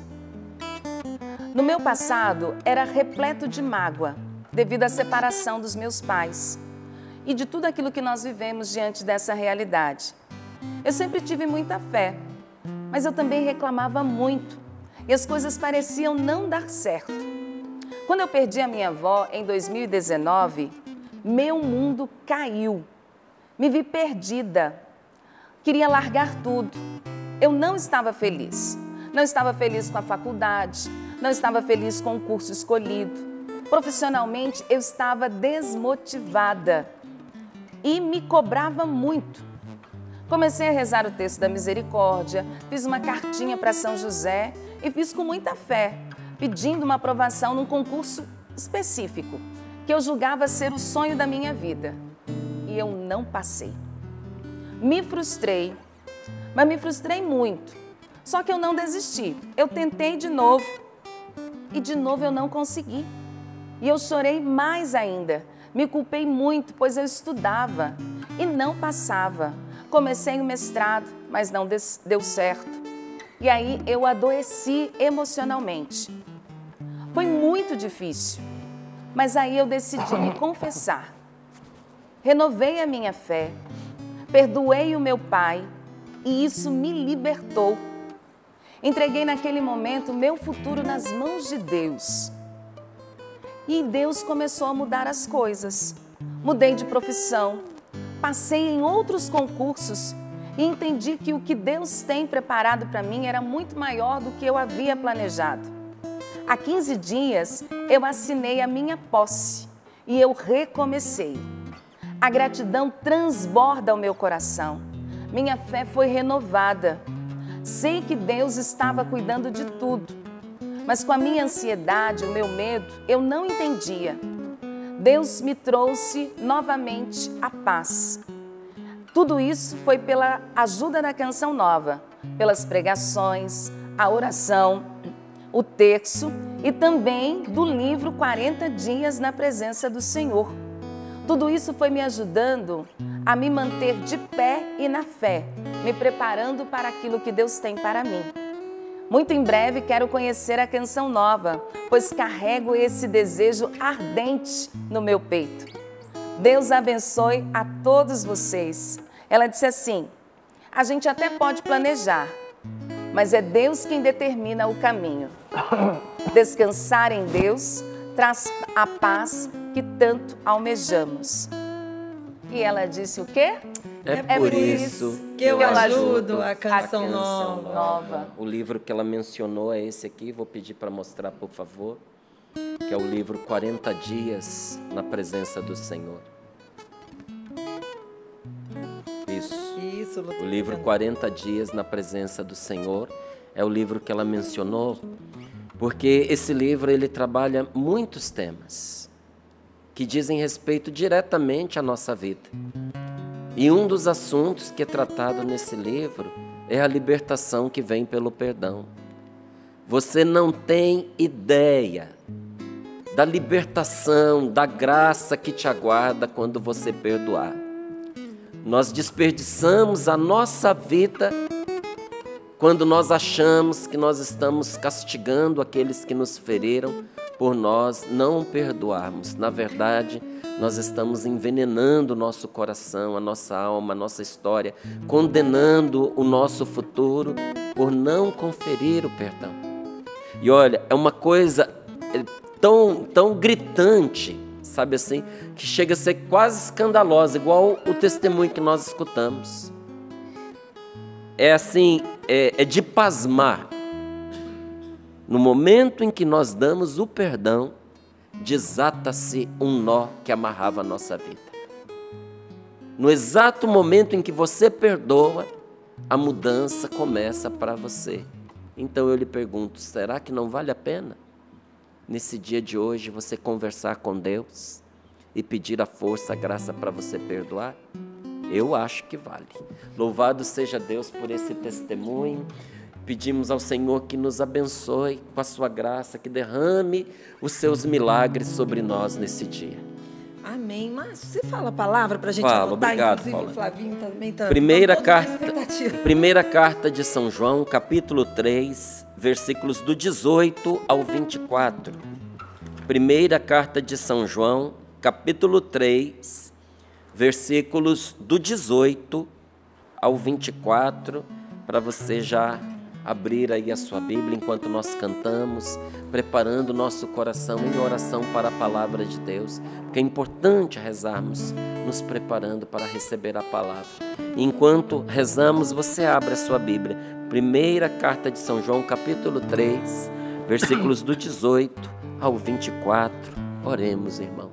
No meu passado, era repleto de mágoa, devido à separação dos meus pais e de tudo aquilo que nós vivemos diante dessa realidade. Eu sempre tive muita fé, mas eu também reclamava muito e as coisas pareciam não dar certo. Quando eu perdi a minha avó em 2019, meu mundo caiu. Me vi perdida. Queria largar tudo. Eu não estava feliz. Não estava feliz com a faculdade, não estava feliz com o curso escolhido. Profissionalmente, eu estava desmotivada e me cobrava muito. Comecei a rezar o texto da misericórdia, fiz uma cartinha para São José e fiz com muita fé, pedindo uma aprovação num concurso específico, que eu julgava ser o sonho da minha vida. E eu não passei. Me frustrei, mas me frustrei muito. Só que eu não desisti. Eu tentei de novo e de novo eu não consegui. E eu chorei mais ainda. Me culpei muito, pois eu estudava e não passava. Comecei o mestrado, mas não deu certo. E aí eu adoeci emocionalmente. Foi muito difícil, mas aí eu decidi me confessar. Renovei a minha fé, perdoei o meu pai e isso me libertou. Entreguei naquele momento o meu futuro nas mãos de Deus. E Deus começou a mudar as coisas. Mudei de profissão, passei em outros concursos e entendi que o que Deus tem preparado para mim era muito maior do que eu havia planejado. Há 15 dias eu assinei a minha posse e eu recomecei. A gratidão transborda o meu coração. Minha fé foi renovada. Sei que Deus estava cuidando de tudo, mas com a minha ansiedade, o meu medo, eu não entendia. Deus me trouxe novamente a paz. Tudo isso foi pela ajuda da Canção Nova, pelas pregações, a oração, o terço e também do livro 40 Dias na Presença do Senhor. Tudo isso foi me ajudando a me manter de pé e na fé, me preparando para aquilo que Deus tem para mim. Muito em breve quero conhecer a Canção Nova, pois carrego esse desejo ardente no meu peito. Deus abençoe a todos vocês. Ela disse assim: a gente até pode planejar, mas é Deus quem determina o caminho. Descansar em Deus traz a paz que tanto almejamos. E ela disse o quê? É por isso que eu ajudo a Canção Nova. O livro que ela mencionou é esse aqui, vou pedir para mostrar, por favor, que é o livro 40 Dias na Presença do Senhor. Isso, o livro 40 Dias na Presença do Senhor é o livro que ela mencionou, porque esse livro ele trabalha muitos temas que dizem respeito diretamente à nossa vida. E um dos assuntos que é tratado nesse livro é a libertação que vem pelo perdão. Você não tem ideia da libertação, da graça que te aguarda quando você perdoar. Nós desperdiçamos a nossa vida quando nós achamos que nós estamos castigando aqueles que nos feriram por nós não perdoarmos. Na verdade, nós estamos envenenando o nosso coração, a nossa alma, a nossa história, condenando o nosso futuro por não conferir o perdão. E olha, é uma coisa tão gritante, sabe assim, que chega a ser quase escandalosa, igual o testemunho que nós escutamos. É assim, é de pasmar. No momento em que nós damos o perdão, desata-se um nó que amarrava a nossa vida. No exato momento em que você perdoa, a mudança começa para você. Então eu lhe pergunto, será que não vale a pena, nesse dia de hoje, você conversar com Deus e pedir a força, a graça para você perdoar? Eu acho que vale. Louvado seja Deus por esse testemunho. Pedimos ao Senhor que nos abençoe com a sua graça, que derrame os seus milagres sobre nós nesse dia. Amém. Mas você fala a palavra para a gente anotar, obrigado, inclusive Paula. O Flavinho também está... Primeira carta de São João, capítulo 3, versículos do 18 ao 24. Primeira carta de São João, capítulo 3, versículos do 18 ao 24, para você já abrir aí a sua Bíblia enquanto nós cantamos, preparando o nosso coração em oração para a palavra de Deus, porque é importante rezarmos, nos preparando para receber a palavra. Enquanto rezamos, você abre a sua Bíblia, primeira carta de São João, capítulo 3, versículos do 18 ao 24. Oremos, irmãos.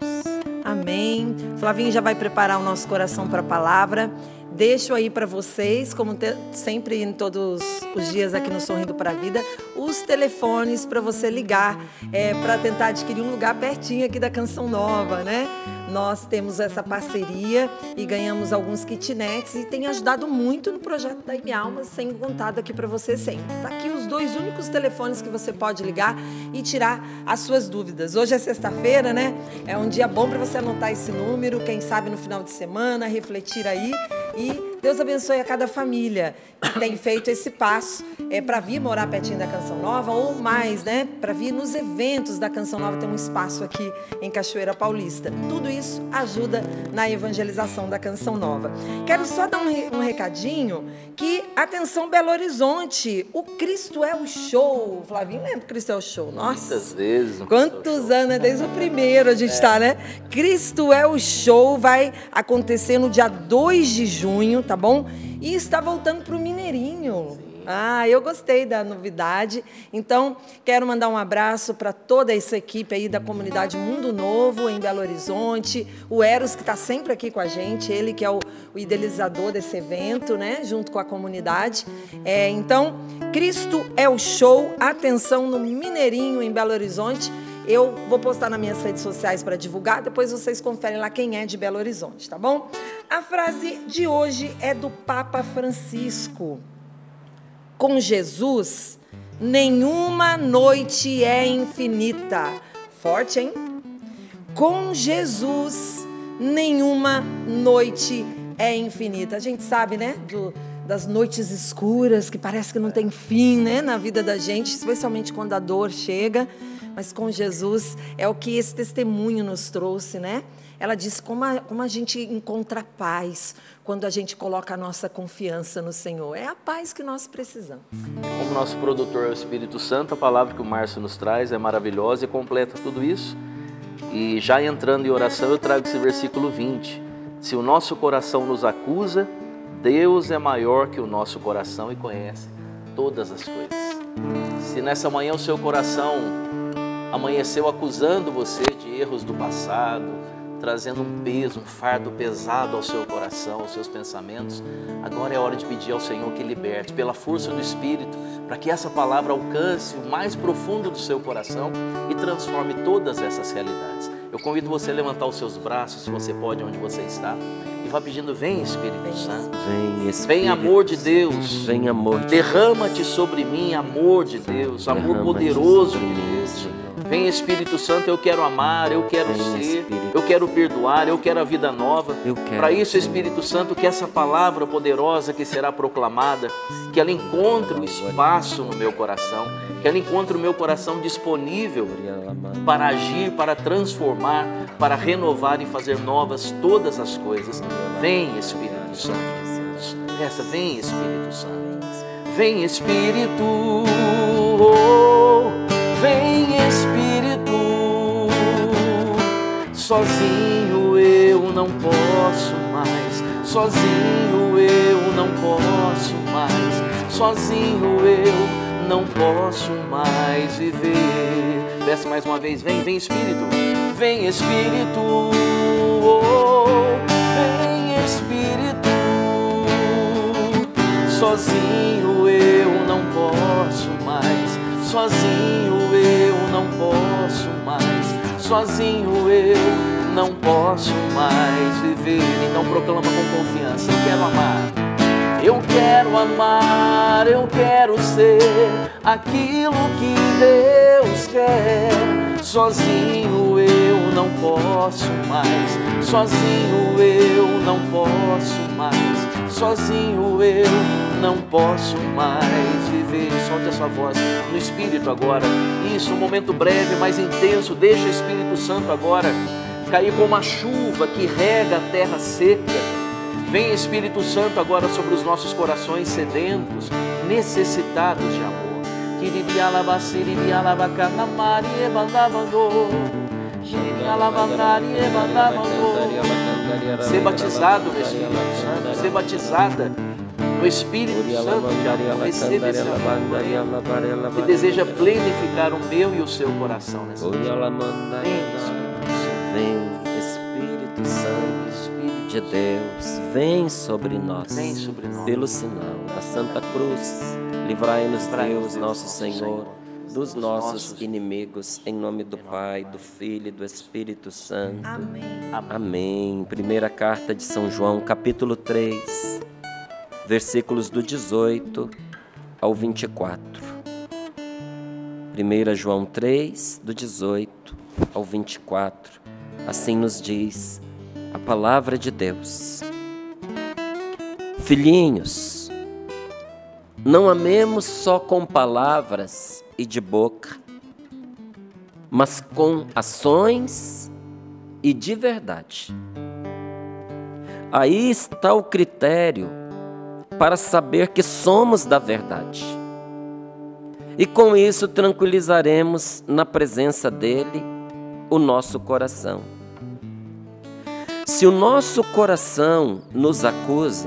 Amém. Flavinho já vai preparar o nosso coração para a palavra. Deixo aí para vocês, como sempre em todos os dias aqui no Sorrindo para a Vida, os telefones para você ligar, para tentar adquirir um lugar pertinho aqui da Canção Nova, né? Nós temos essa parceria e ganhamos alguns kitnets e tem ajudado muito no projeto da Alma, sem contado aqui para você sempre. Tá aqui os 2 únicos telefones que você pode ligar e tirar as suas dúvidas. Hoje é sexta-feira, né? É um dia bom para você anotar esse número, quem sabe no final de semana, refletir aí. E Deus abençoe a cada família que tem feito esse passo para vir morar pertinho da Canção Nova ou mais, né? Para vir nos eventos da Canção Nova, tem um espaço aqui em Cachoeira Paulista. Tudo isso ajuda na evangelização da Canção Nova. Quero só dar um recadinho que, atenção Belo Horizonte, o Cristo é o Show. Flavinho lembra o Cristo é o Show? Nossa, muitas vezes. Quantos anos, né? Desde o primeiro a gente está, né? Cristo é o Show vai acontecer no dia 2 de junho, tá bom? E está voltando para o Mineirinho. Ah, eu gostei da novidade. Então, quero mandar um abraço para toda essa equipe aí da comunidade Mundo Novo, em Belo Horizonte. O Eros, que está sempre aqui com a gente, ele que é o idealizador desse evento, né? Junto com a comunidade. Então, Cristo é o Show. Atenção no Mineirinho, em Belo Horizonte. Eu vou postar nas minhas redes sociais para divulgar, depois vocês conferem lá quem é de Belo Horizonte, tá bom? A frase de hoje é do Papa Francisco. Com Jesus, nenhuma noite é infinita. Forte, hein? Com Jesus, nenhuma noite é infinita. A gente sabe, né, das noites escuras, que parece que não tem fim, né, na vida da gente, especialmente quando a dor chega. Mas com Jesus é o que esse testemunho nos trouxe, né? Ela disse como a gente encontra paz quando a gente coloca a nossa confiança no Senhor. É a paz que nós precisamos. Como nosso produtor é o Espírito Santo, a palavra que o Márcio nos traz é maravilhosa e completa tudo isso. E já entrando em oração, eu trago esse versículo 20. Se o nosso coração nos acusa, Deus é maior que o nosso coração e conhece todas as coisas. Se nessa manhã o seu coração amanheceu acusando você de erros do passado, trazendo um peso, um fardo pesado ao seu coração, aos seus pensamentos, agora é hora de pedir ao Senhor que liberte pela força do Espírito, para que essa palavra alcance o mais profundo do seu coração e transforme todas essas realidades. Eu convido você a levantar os seus braços, se você pode, onde você está, e vá pedindo: vem Espírito Santo, vem Espírito, vem amor de Deus, vem amor de derrama-te sobre mim, amor de Deus, amor poderoso de Deus. Vem Espírito Santo, eu quero amar, eu quero ser, eu quero perdoar, eu quero a vida nova. Para isso, Espírito Santo, que essa palavra poderosa que será proclamada, que ela encontre o espaço no meu coração, que ela encontre o meu coração disponível para agir, para transformar, para renovar e fazer novas todas as coisas. Vem Espírito Santo, peça, vem Espírito Santo, vem Espírito, vem Espírito. Sozinho eu não posso mais, sozinho eu não posso mais, sozinho eu não posso mais viver. Peça mais uma vez, vem Espírito, vem Espírito, vem Espírito. Sozinho eu não posso mais, sozinho eu não posso mais, sozinho eu não posso mais viver. Então proclama com confiança: eu quero amar, eu quero amar, eu quero ser aquilo que Deus quer. Sozinho eu não posso mais, sozinho eu não posso mais, sozinho eu não posso mais viver. Solte a sua voz no Espírito agora. Isso, um momento breve, mas intenso. Deixa o Espírito Santo agora cair como uma chuva que rega a terra seca. Vem Espírito Santo agora sobre os nossos corações sedentos. necessitados de amor. Ser batizado no Espírito Santo, ser batizada no Espírito Santo de amor, receba esse amor que deseja plenificar o meu e o seu coração nessa noite. Vem, Espírito Santo de Deus, vem sobre nós, pelo sinal da Santa Cruz. Livrai-nos, Deus, nosso Senhor, dos nossos inimigos, em nome do Pai, do Filho e do Espírito Santo. Amém. Amém. Primeira carta de São João, capítulo 3, versículos do 18 ao 24. 1 João 3, do 18 ao 24. Assim nos diz a palavra de Deus. Filhinhos, não amemos só com palavras e de boca, mas com ações e de verdade. Aí está o critério para saber que somos da verdade. E com isso tranquilizaremos na presença dele o nosso coração. Se o nosso coração nos acusa,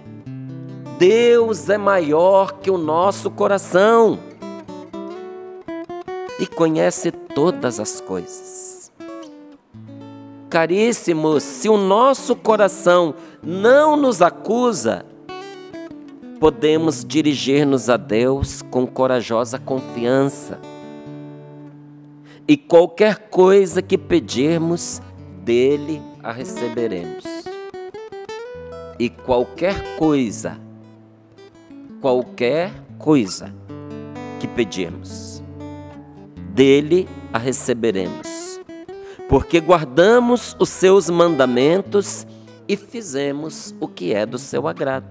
Deus é maior que o nosso coração e conhece todas as coisas. Caríssimos, se o nosso coração não nos acusa, podemos dirigir-nos a Deus com corajosa confiança. E qualquer coisa que pedirmos, dele a receberemos. E qualquer coisa que pedirmos, dele a receberemos, porque guardamos os seus mandamentos e fizemos o que é do seu agrado.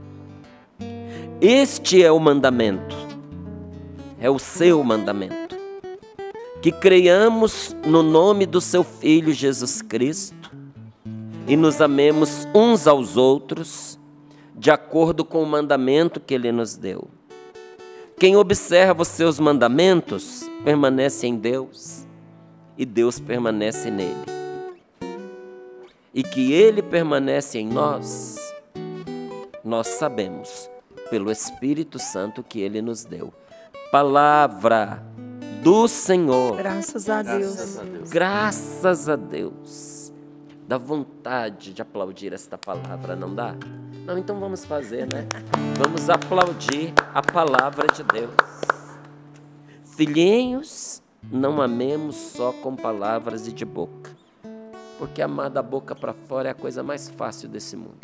Este é o mandamento, é o seu mandamento, que creiamos no nome do seu Filho Jesus Cristo e nos amemos uns aos outros, de acordo com o mandamento que ele nos deu. Quem observa os seus mandamentos permanece em Deus e Deus permanece nele. E que ele permanece em nós, nós sabemos pelo Espírito Santo que ele nos deu. Palavra do Senhor. Graças a Deus. Graças a Deus. Dá vontade de aplaudir esta palavra, não dá? Não, então vamos fazer, né? Vamos aplaudir a palavra de Deus. Filhinhos, não amemos só com palavras e de boca, porque amar da boca para fora é a coisa mais fácil desse mundo.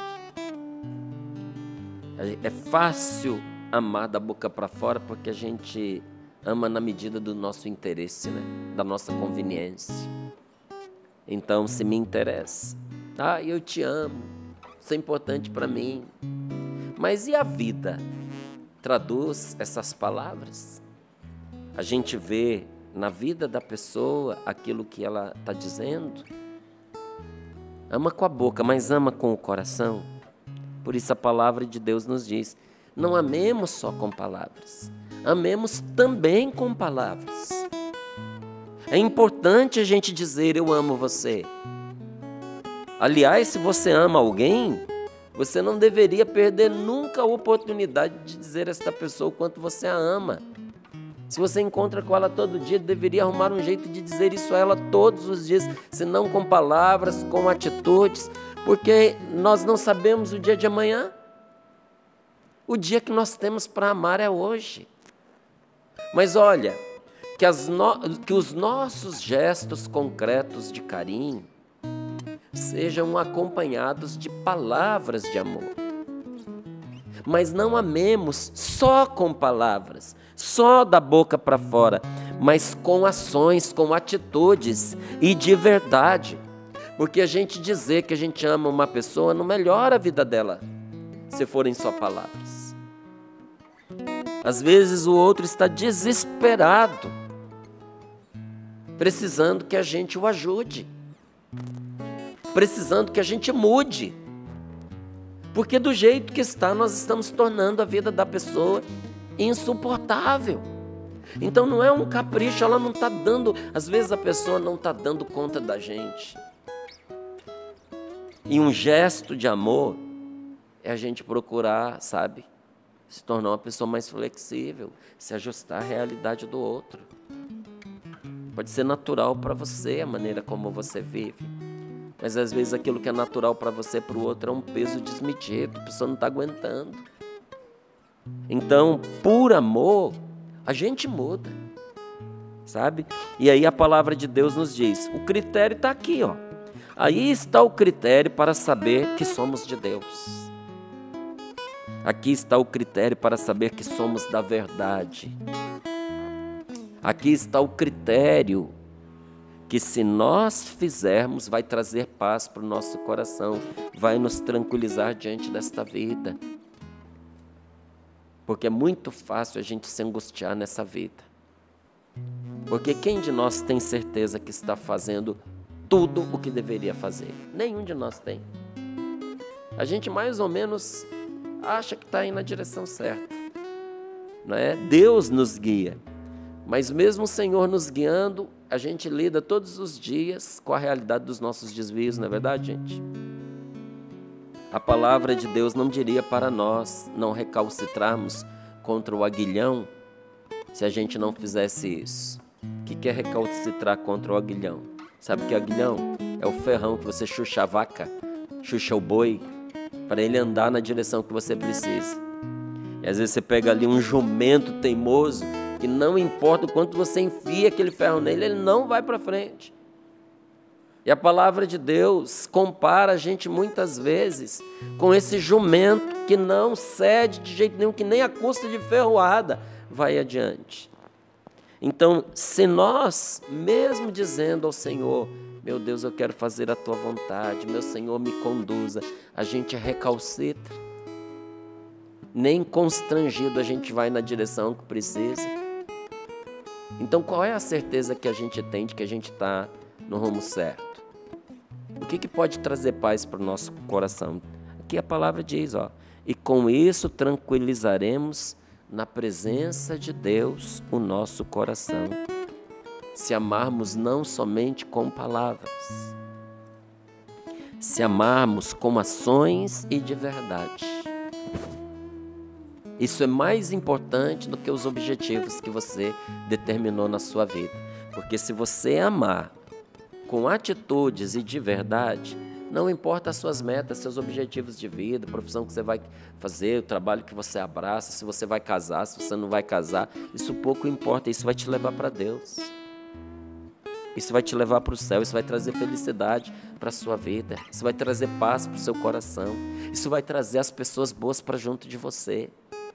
É fácil amar da boca para fora porque a gente ama na medida do nosso interesse, né? Da nossa conveniência. Então, se me interessa, eu te amo, isso é importante para mim. Mas e a vida? Traduz essas palavras? A gente vê na vida da pessoa aquilo que ela está dizendo? Ama com a boca, mas ama com o coração. Por isso a palavra de Deus nos diz, não amemos só com palavras, amemos também com palavras. É importante a gente dizer, eu amo você. Aliás, se você ama alguém, você não deveria perder nunca a oportunidade de dizer a esta pessoa o quanto você a ama. Se você encontra com ela todo dia, deveria arrumar um jeito de dizer isso a ela todos os dias, se não com palavras, com atitudes, porque nós não sabemos o dia de amanhã. O dia que nós temos para amar é hoje. Mas olha, que os nossos gestos concretos de carinho sejam acompanhados de palavras de amor. Mas não amemos só com palavras, só da boca para fora, mas com ações, com atitudes e de verdade. Porque a gente dizer que a gente ama uma pessoa não melhora a vida dela, se forem só palavras. Às vezes o outro está desesperado, precisando que a gente o ajude, precisando que a gente mude. Porque do jeito que está, nós estamos tornando a vida da pessoa insuportável. Então não é um capricho, ela não está dando, às vezes a pessoa não está dando conta da gente. E um gesto de amor é a gente procurar, sabe, se tornar uma pessoa mais flexível, se ajustar à realidade do outro. Pode ser natural para você a maneira como você vive, mas às vezes aquilo que é natural para você, para o outro, é um peso desmedido, a pessoa não está aguentando. Então, por amor, a gente muda, sabe? E aí a palavra de Deus nos diz, o critério está aqui, ó. Aí está o critério para saber que somos de Deus. Aqui está o critério para saber que somos da verdade. Aqui está o critério que, se nós fizermos, vai trazer paz para o nosso coração, vai nos tranquilizar diante desta vida. Porque é muito fácil a gente se angustiar nessa vida. Porque quem de nós tem certeza que está fazendo tudo o que deveria fazer? Nenhum de nós tem. A gente mais ou menos acha que está indo na direção certa, não é? Deus nos guia, mas mesmo o Senhor nos guiando, a gente lida todos os dias com a realidade dos nossos desvios, não é verdade, gente? A palavra de Deus não diria para nós não recalcitrarmos contra o aguilhão se a gente não fizesse isso. O que é recalcitrar contra o aguilhão? Sabe o que é aguilhão? É o ferrão que você chucha a vaca, chucha o boi, para ele andar na direção que você precisa. E às vezes você pega ali um jumento teimoso, que não importa o quanto você enfia aquele ferro nele, ele não vai para frente. E a palavra de Deus compara a gente muitas vezes com esse jumento que não cede de jeito nenhum, que nem a custa de ferroada vai adiante. Então, se nós, mesmo dizendo ao Senhor, meu Deus, eu quero fazer a tua vontade, meu Senhor, me conduza, a gente recalcitra, nem constrangido a gente vai na direção que precisa. Então, qual é a certeza que a gente tem de que a gente está no rumo certo? O que pode trazer paz para o nosso coração? Aqui a palavra diz, ó, e com isso tranquilizaremos na presença de Deus o nosso coração, se amarmos não somente com palavras, se amarmos com ações e de verdade. Isso é mais importante do que os objetivos que você determinou na sua vida, porque se você amar com atitudes e de verdade, não importa as suas metas, seus objetivos de vida, a profissão que você vai fazer, o trabalho que você abraça, se você vai casar, se você não vai casar, isso pouco importa, isso vai te levar para Deus. Isso vai te levar para o céu, isso vai trazer felicidade para a sua vida, isso vai trazer paz para o seu coração, isso vai trazer as pessoas boas para junto de você.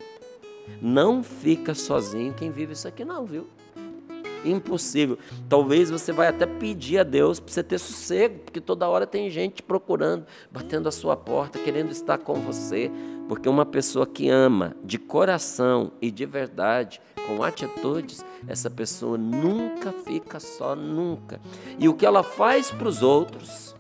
Não fica sozinho quem vive isso aqui não, viu? Impossível. Talvez você vai até pedir a Deus para você ter sossego, porque toda hora tem gente te procurando, batendo a sua porta, querendo estar com você, porque uma pessoa que ama de coração e de verdade, com atitudes, essa pessoa nunca fica só, nunca. E o que ela faz para os outros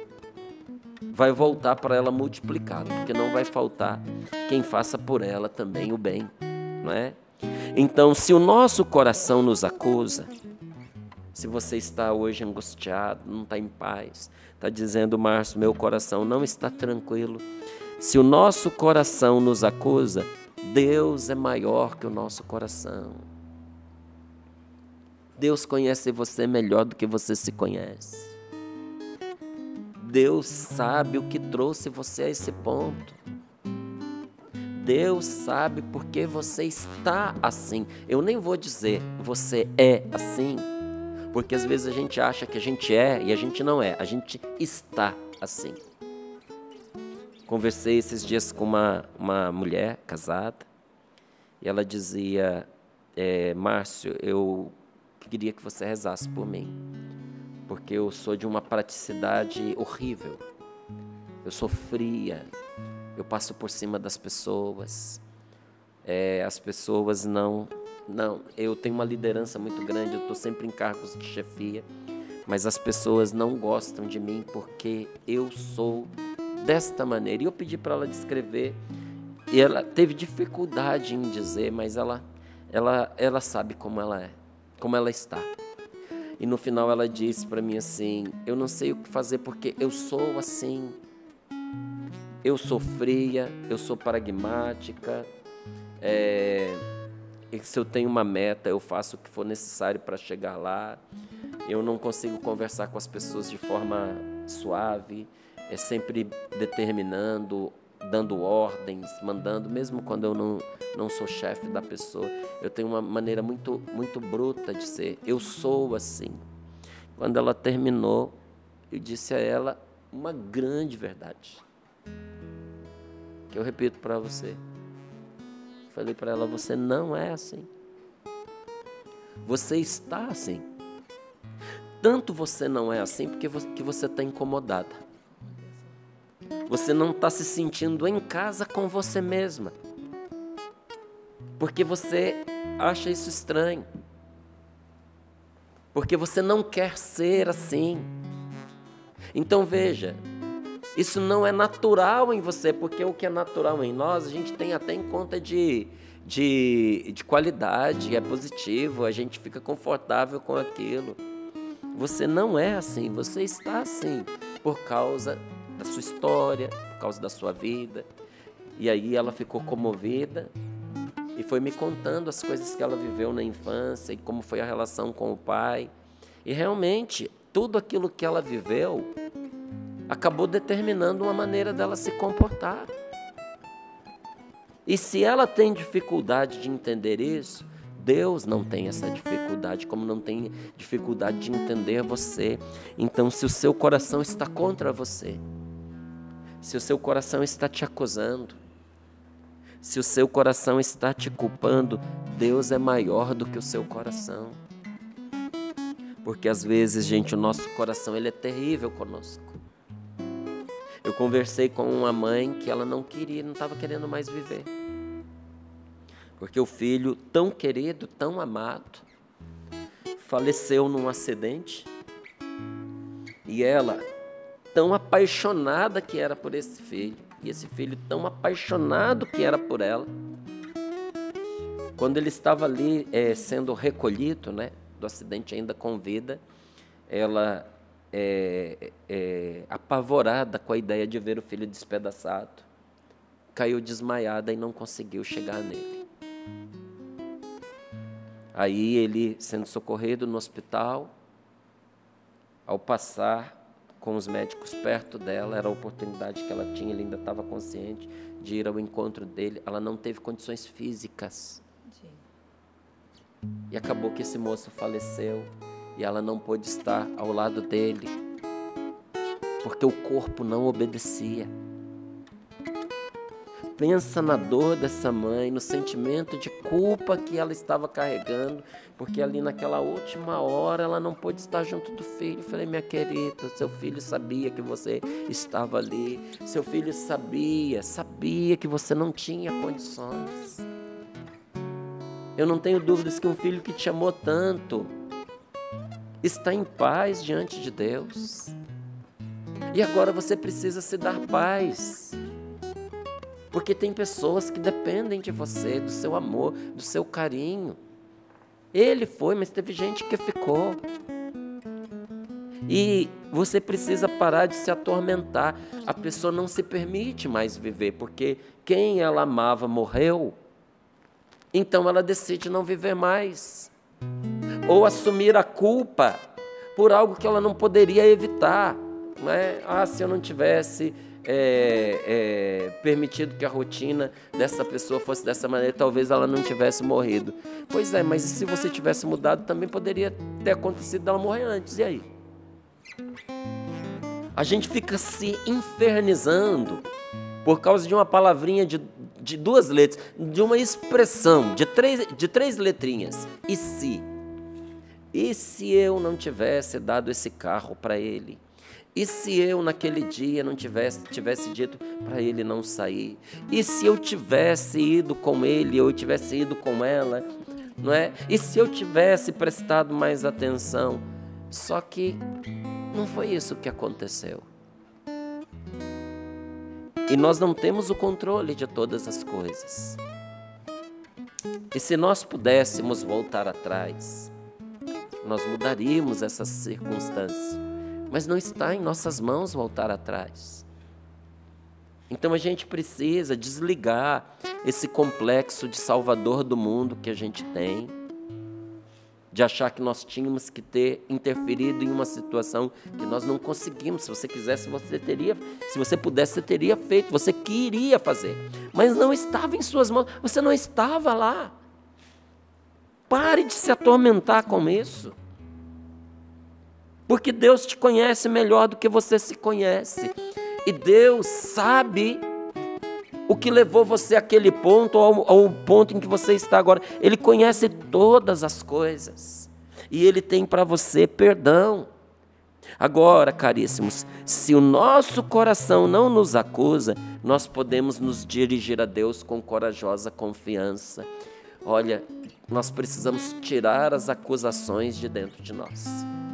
vai voltar para ela multiplicado, porque não vai faltar quem faça por ela também o bem, não é? Então, se o nosso coração nos acusa, se você está hoje angustiado, não está em paz, está dizendo, Márcio, meu coração não está tranquilo. Se o nosso coração nos acusa, Deus é maior que o nosso coração. Deus conhece você melhor do que você se conhece. Deus sabe o que trouxe você a esse ponto. Deus sabe por que você está assim. Eu nem vou dizer você é assim, porque às vezes a gente acha que a gente é e a gente não é, a gente está assim. Conversei esses dias com uma mulher casada e ela dizia, Márcio, eu queria que você rezasse por mim, porque eu sou de uma praticidade horrível, eu sou fria, eu passo por cima das pessoas, as pessoas não, eu tenho uma liderança muito grande, eu estou sempre em cargos de chefia, mas as pessoas não gostam de mim porque eu sou desta maneira. E eu pedi para ela descrever, e ela teve dificuldade em dizer, mas ela sabe como ela é, como ela está. E no final ela disse para mim assim, eu não sei o que fazer porque eu sou assim. Eu sou fria, eu sou pragmática, e se eu tenho uma meta, eu faço o que for necessário para chegar lá. Eu não consigo conversar com as pessoas de forma suave, sempre determinando, dando ordens, mandando, mesmo quando eu não sou chefe da pessoa. Eu tenho uma maneira muito, muito bruta de ser. Eu sou assim. Quando ela terminou, eu disse a ela uma grande verdade, que eu repito para você. Falei para ela, você não é assim. Você está assim. Tanto você não é assim porque você está incomodada. Você não está se sentindo em casa com você mesma. Porque você acha isso estranho. Porque você não quer ser assim. Então veja, isso não é natural em você, porque o que é natural em nós, a gente tem até em conta de qualidade, é positivo, a gente fica confortável com aquilo. Você não é assim, você está assim, por causa da sua história, por causa da sua vida. E aí ela ficou comovida e foi me contando as coisas que ela viveu na infância e como foi a relação com o pai. E realmente, tudo aquilo que ela viveu acabou determinando uma maneira dela se comportar. E se ela tem dificuldade de entender isso, Deus não tem essa dificuldade, como não tem dificuldade de entender você. Então, se o seu coração está contra você, se o seu coração está te acusando, se o seu coração está te culpando, Deus é maior do que o seu coração. Porque às vezes, gente, o nosso coração ele é terrível conosco. Eu conversei com uma mãe que ela não estava querendo mais viver. Porque o filho tão querido, tão amado, faleceu num acidente. E ela, tão apaixonada que era por esse filho, e esse filho tão apaixonado que era por ela, quando ele estava ali sendo recolhido, né, do acidente ainda com vida, ela, apavorada com a ideia de ver o filho despedaçado, caiu desmaiada e não conseguiu chegar nele. Aí ele, sendo socorrido no hospital, ao passar com os médicos perto dela, era a oportunidade que ela tinha, ele ainda estava consciente de ir ao encontro dele, ela não teve condições físicas. E acabou que esse moço faleceu e ela não pôde estar ao lado dele, porque o corpo não obedecia. Pensa na dor dessa mãe, no sentimento de culpa que ela estava carregando, porque ali naquela última hora ela não pôde estar junto do filho. Eu falei, minha querida, seu filho sabia que você estava ali, seu filho sabia que você não tinha condições. Eu não tenho dúvidas que um filho que te amou tanto está em paz diante de Deus. E agora você precisa se dar paz. Porque tem pessoas que dependem de você, do seu amor, do seu carinho. Ele foi, mas teve gente que ficou. E você precisa parar de se atormentar. A pessoa não se permite mais viver, porque quem ela amava morreu. Então ela decide não viver mais. Ou assumir a culpa por algo que ela não poderia evitar. Não é? Se eu não tivesse permitido que a rotina dessa pessoa fosse dessa maneira, talvez ela não tivesse morrido. Pois é, mas se você tivesse mudado, também poderia ter acontecido dela morrer antes. E aí? A gente fica se infernizando por causa de uma palavrinha de 2 letras, de uma expressão de três letrinhas. E se? E se eu não tivesse dado esse carro para ele? E se eu naquele dia não tivesse dito para ele não sair? E se eu tivesse ido com ele ou eu tivesse ido com ela, não é? E se eu tivesse prestado mais atenção? Só que não foi isso que aconteceu. E nós não temos o controle de todas as coisas. E se nós pudéssemos voltar atrás, nós mudaríamos essa circunstância. Mas não está em nossas mãos voltar atrás. Então a gente precisa desligar esse complexo de salvador do mundo que a gente tem, de achar que nós tínhamos que ter interferido em uma situação que nós não conseguimos. Se você quisesse, você teria. Se você pudesse, você teria feito. Você queria fazer. Mas não estava em suas mãos. Você não estava lá. Pare de se atormentar com isso. Porque Deus te conhece melhor do que você se conhece. E Deus sabe o que levou você àquele ponto, ao ponto em que você está agora. Ele conhece todas as coisas. E Ele tem para você perdão. Agora, caríssimos, se o nosso coração não nos acusa, nós podemos nos dirigir a Deus com corajosa confiança. Olha, nós precisamos tirar as acusações de dentro de nós.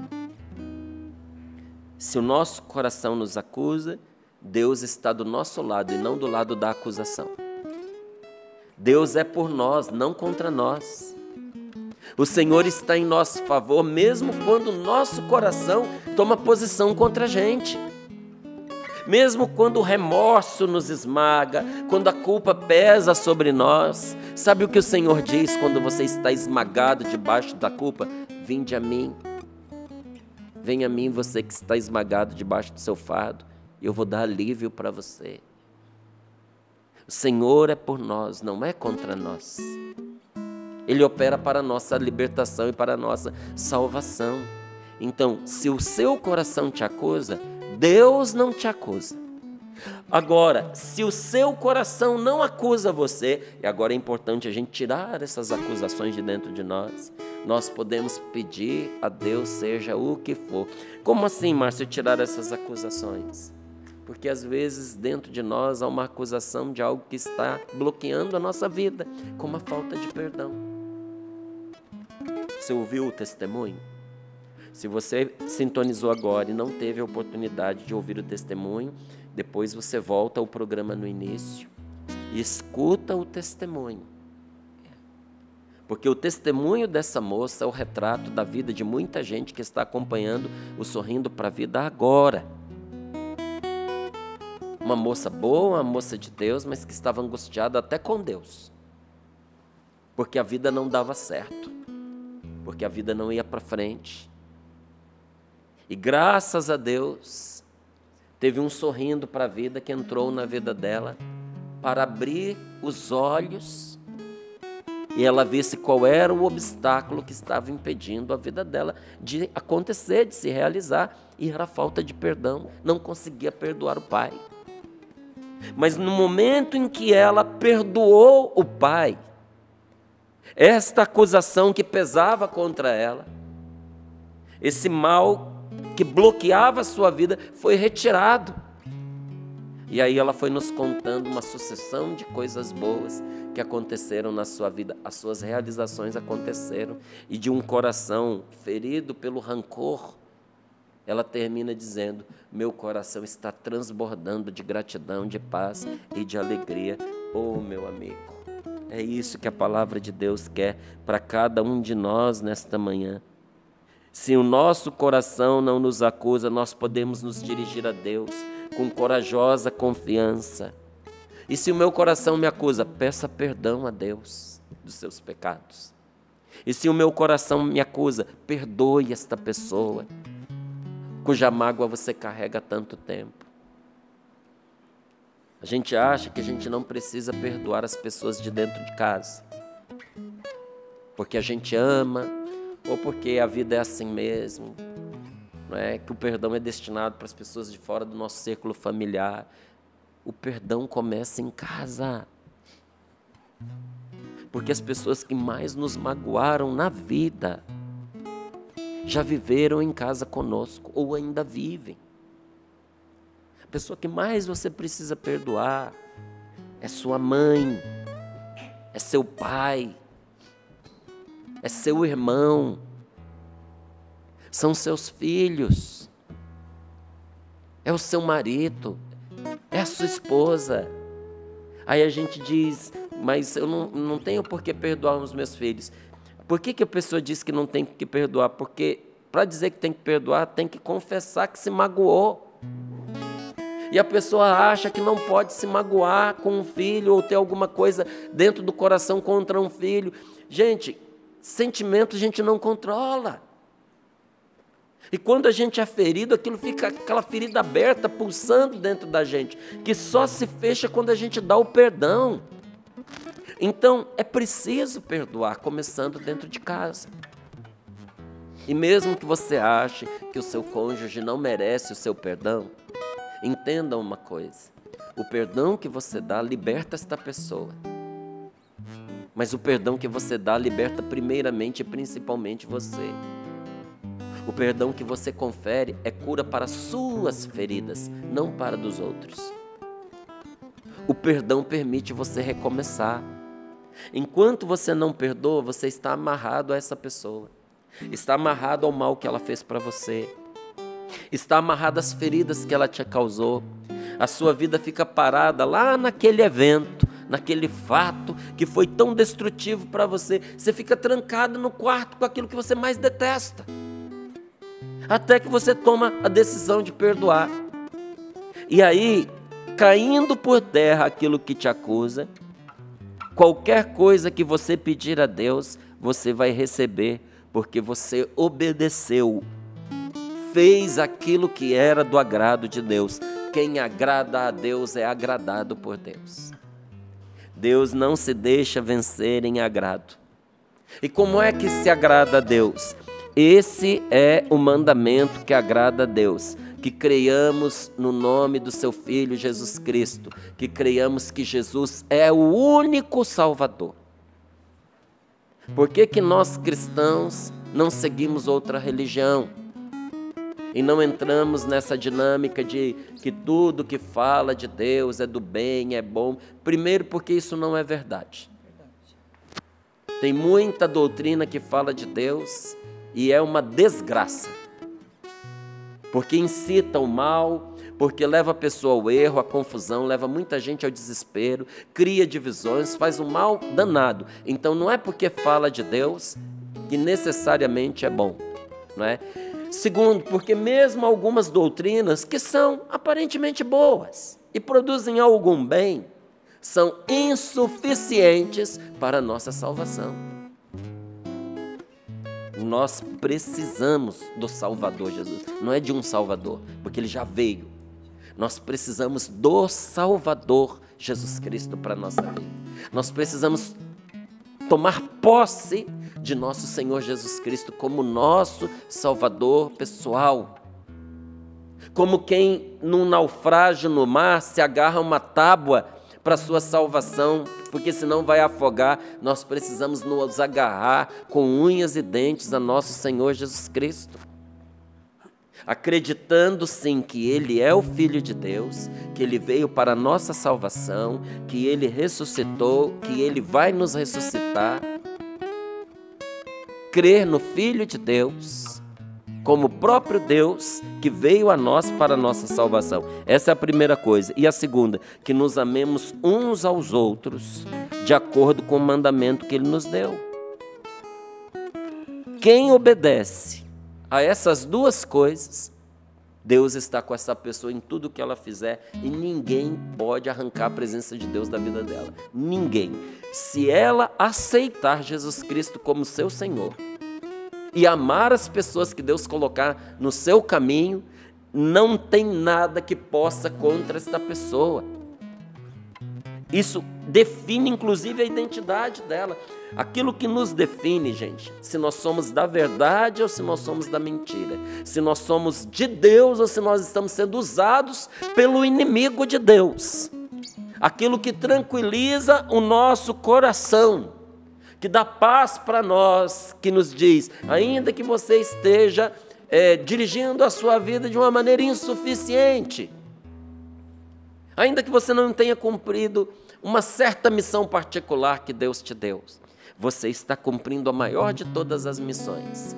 Se o nosso coração nos acusa, Deus está do nosso lado e não do lado da acusação. Deus é por nós, não contra nós. O Senhor está em nosso favor, mesmo quando o nosso coração toma posição contra a gente. Mesmo quando o remorso nos esmaga, quando a culpa pesa sobre nós. Sabe o que o Senhor diz quando você está esmagado debaixo da culpa? Vinde a mim. Venha a mim, você que está esmagado debaixo do seu fardo, e eu vou dar alívio para você. O Senhor é por nós, não é contra nós. Ele opera para a nossa libertação e para a nossa salvação. Então, se o seu coração te acusa, Deus não te acusa. Agora, se o seu coração não acusa você, e agora é importante a gente tirar essas acusações de dentro de nós, nós podemos pedir a Deus seja o que for. Como assim, Márcio, tirar essas acusações? Porque às vezes dentro de nós há uma acusação de algo que está bloqueando a nossa vida, como a falta de perdão. Você ouviu o testemunho? Se você sintonizou agora e não teve a oportunidade de ouvir o testemunho, depois você volta ao programa no início e escuta o testemunho. Porque o testemunho dessa moça é o retrato da vida de muita gente que está acompanhando o Sorrindo para a Vida agora. Uma moça boa, uma moça de Deus, mas que estava angustiada até com Deus. Porque a vida não dava certo. Porque a vida não ia para frente. E graças a Deus, teve um Sorrindo para a Vida que entrou na vida dela para abrir os olhos e ela visse qual era o obstáculo que estava impedindo a vida dela de acontecer, de se realizar, e era a falta de perdão, não conseguia perdoar o pai. Mas no momento em que ela perdoou o pai, esta acusação que pesava contra ela, esse mal que bloqueava a sua vida, foi retirado. E aí ela foi nos contando uma sucessão de coisas boas que aconteceram na sua vida. As suas realizações aconteceram. E de um coração ferido pelo rancor, ela termina dizendo: meu coração está transbordando de gratidão, de paz e de alegria. Oh, meu amigo, é isso que a palavra de Deus quer para cada um de nós nesta manhã. Se o nosso coração não nos acusa, nós podemos nos dirigir a Deus com corajosa confiança. E se o meu coração me acusa, peça perdão a Deus dos seus pecados. E se o meu coração me acusa, perdoe esta pessoa cuja mágoa você carrega há tanto tempo. A gente acha que a gente não precisa perdoar as pessoas de dentro de casa, porque a gente ama, ou porque a vida é assim mesmo, não é? Que o perdão é destinado para as pessoas de fora do nosso círculo familiar. O perdão começa em casa, porque as pessoas que mais nos magoaram na vida já viveram em casa conosco, ou ainda vivem. A pessoa que mais você precisa perdoar é sua mãe, é seu pai, é seu irmão, são seus filhos, é o seu marido, é a sua esposa. Aí a gente diz, mas eu não tenho por que perdoar os meus filhos. Por que a pessoa diz que não tem que perdoar? Porque para dizer que tem que perdoar, tem que confessar que se magoou. E a pessoa acha que não pode se magoar com um filho ou ter alguma coisa dentro do coração contra um filho. Gente, sentimento a gente não controla. E quando a gente é ferido, aquilo fica aquela ferida aberta, pulsando dentro da gente, que só se fecha quando a gente dá o perdão. Então, é preciso perdoar, começando dentro de casa. E mesmo que você ache que o seu cônjuge não merece o seu perdão, entenda uma coisa: o perdão que você dá liberta esta pessoa. Mas o perdão que você dá liberta primeiramente e principalmente você. O perdão que você confere é cura para suas feridas, não para dos outros. O perdão permite você recomeçar. Enquanto você não perdoa, você está amarrado a essa pessoa. Está amarrado ao mal que ela fez para você. Está amarrado às feridas que ela te causou. A sua vida fica parada lá naquele evento, naquele fato que foi tão destrutivo para você. Você fica trancado no quarto com aquilo que você mais detesta. Até que você toma a decisão de perdoar. E aí, caindo por terra aquilo que te acusa, qualquer coisa que você pedir a Deus, você vai receber, porque você obedeceu, fez aquilo que era do agrado de Deus. Quem agrada a Deus é agradado por Deus. Deus não se deixa vencer em agrado. E como é que se agrada a Deus? Esse é o mandamento que agrada a Deus, que creiamos no nome do seu Filho Jesus Cristo, que creiamos que Jesus é o único Salvador. Por que nós cristãos não seguimos outra religião? E não entramos nessa dinâmica de que tudo que fala de Deus é do bem, é bom? Primeiro porque isso não é verdade. Tem muita doutrina que fala de Deus e é uma desgraça, porque incita o mal, porque leva a pessoa ao erro, à confusão, leva muita gente ao desespero, cria divisões, faz um mal danado. Então não é porque fala de Deus que necessariamente é bom, não é? Segundo, porque mesmo algumas doutrinas que são aparentemente boas e produzem algum bem, são insuficientes para a nossa salvação. Nós precisamos do Salvador Jesus, não é de um Salvador, porque ele já veio. Nós precisamos do Salvador Jesus Cristo para a nossa vida. Nós precisamos tomar posse de nosso Senhor Jesus Cristo como nosso Salvador pessoal. Como quem num naufrágio no mar se agarra a uma tábua para a sua salvação, porque senão vai afogar. Nós precisamos nos agarrar com unhas e dentes a nosso Senhor Jesus Cristo, acreditando sim que Ele é o Filho de Deus, que Ele veio para a nossa salvação, que Ele ressuscitou, que Ele vai nos ressuscitar. Crer no Filho de Deus, como o próprio Deus que veio a nós para a nossa salvação. Essa é a primeira coisa. E a segunda, que nos amemos uns aos outros de acordo com o mandamento que Ele nos deu. Quem obedece a essas duas coisas, Deus está com essa pessoa em tudo que ela fizer e ninguém pode arrancar a presença de Deus da vida dela. Ninguém. Se ela aceitar Jesus Cristo como seu Senhor e amar as pessoas que Deus colocar no seu caminho, não tem nada que possa contra esta pessoa. Isso define inclusive a identidade dela. Aquilo que nos define, gente, se nós somos da verdade ou se nós somos da mentira, se nós somos de Deus ou se nós estamos sendo usados pelo inimigo de Deus. Aquilo que tranquiliza o nosso coração, que dá paz para nós, que nos diz, ainda que você esteja dirigindo a sua vida de uma maneira insuficiente, ainda que você não tenha cumprido uma certa missão particular que Deus te deu, você está cumprindo a maior de todas as missões,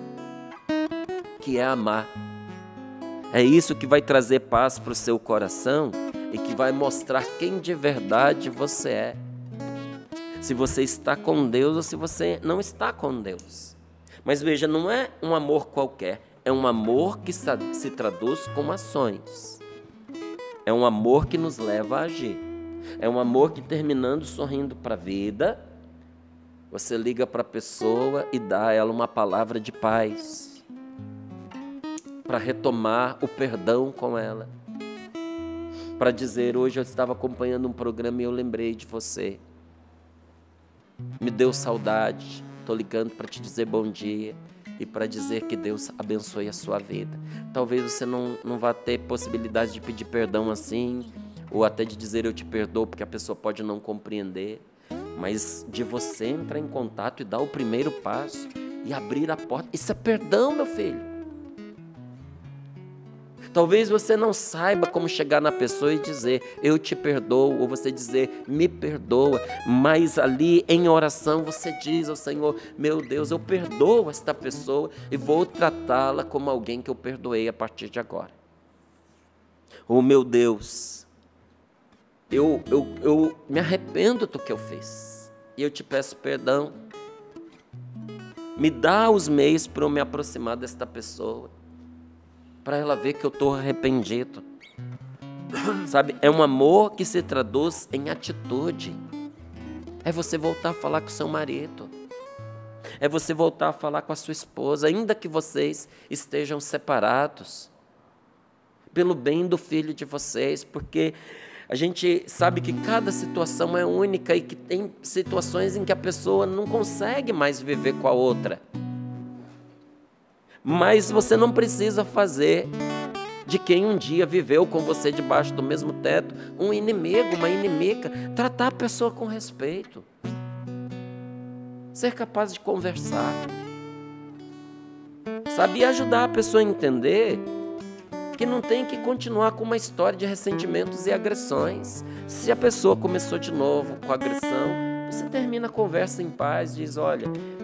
que é amar. É isso que vai trazer paz para o seu coração e que vai mostrar quem de verdade você é. Se você está com Deus ou se você não está com Deus. Mas veja, não é um amor qualquer, é um amor que se traduz com ações. É um amor que nos leva a agir. É um amor que, terminando sorrindo para a vida, você liga para a pessoa e dá a ela uma palavra de paz, para retomar o perdão com ela, para dizer: hoje eu estava acompanhando um programa e eu lembrei de você, me deu saudade, estou ligando para te dizer bom dia e para dizer que Deus abençoe a sua vida. Talvez você não vá ter possibilidade de pedir perdão assim, ou até de dizer eu te perdoo, porque a pessoa pode não compreender, mas de você entrar em contato e dar o primeiro passo e abrir a porta, isso é perdão, meu filho. Talvez você não saiba como chegar na pessoa e dizer eu te perdoo, ou você dizer me perdoa, mas ali em oração você diz ao Senhor: meu Deus, eu perdoo esta pessoa e vou tratá-la como alguém que eu perdoei a partir de agora. Oh meu Deus, eu me arrependo do que eu fiz e eu te peço perdão. Me dá os meios para eu me aproximar desta pessoa, para ela ver que eu estou arrependido. Sabe, é um amor que se traduz em atitude. É você voltar a falar com seu marido. É você voltar a falar com a sua esposa, ainda que vocês estejam separados, pelo bem do filho de vocês, porque a gente sabe que cada situação é única e que tem situações em que a pessoa não consegue mais viver com a outra. Mas você não precisa fazer de quem um dia viveu com você debaixo do mesmo teto um inimigo, uma inimiga. Tratar a pessoa com respeito. Ser capaz de conversar. Sabe, ajudar a pessoa a entender que não tem que continuar com uma história de ressentimentos e agressões. Se a pessoa começou de novo com agressão, você termina a conversa em paz, diz: olha,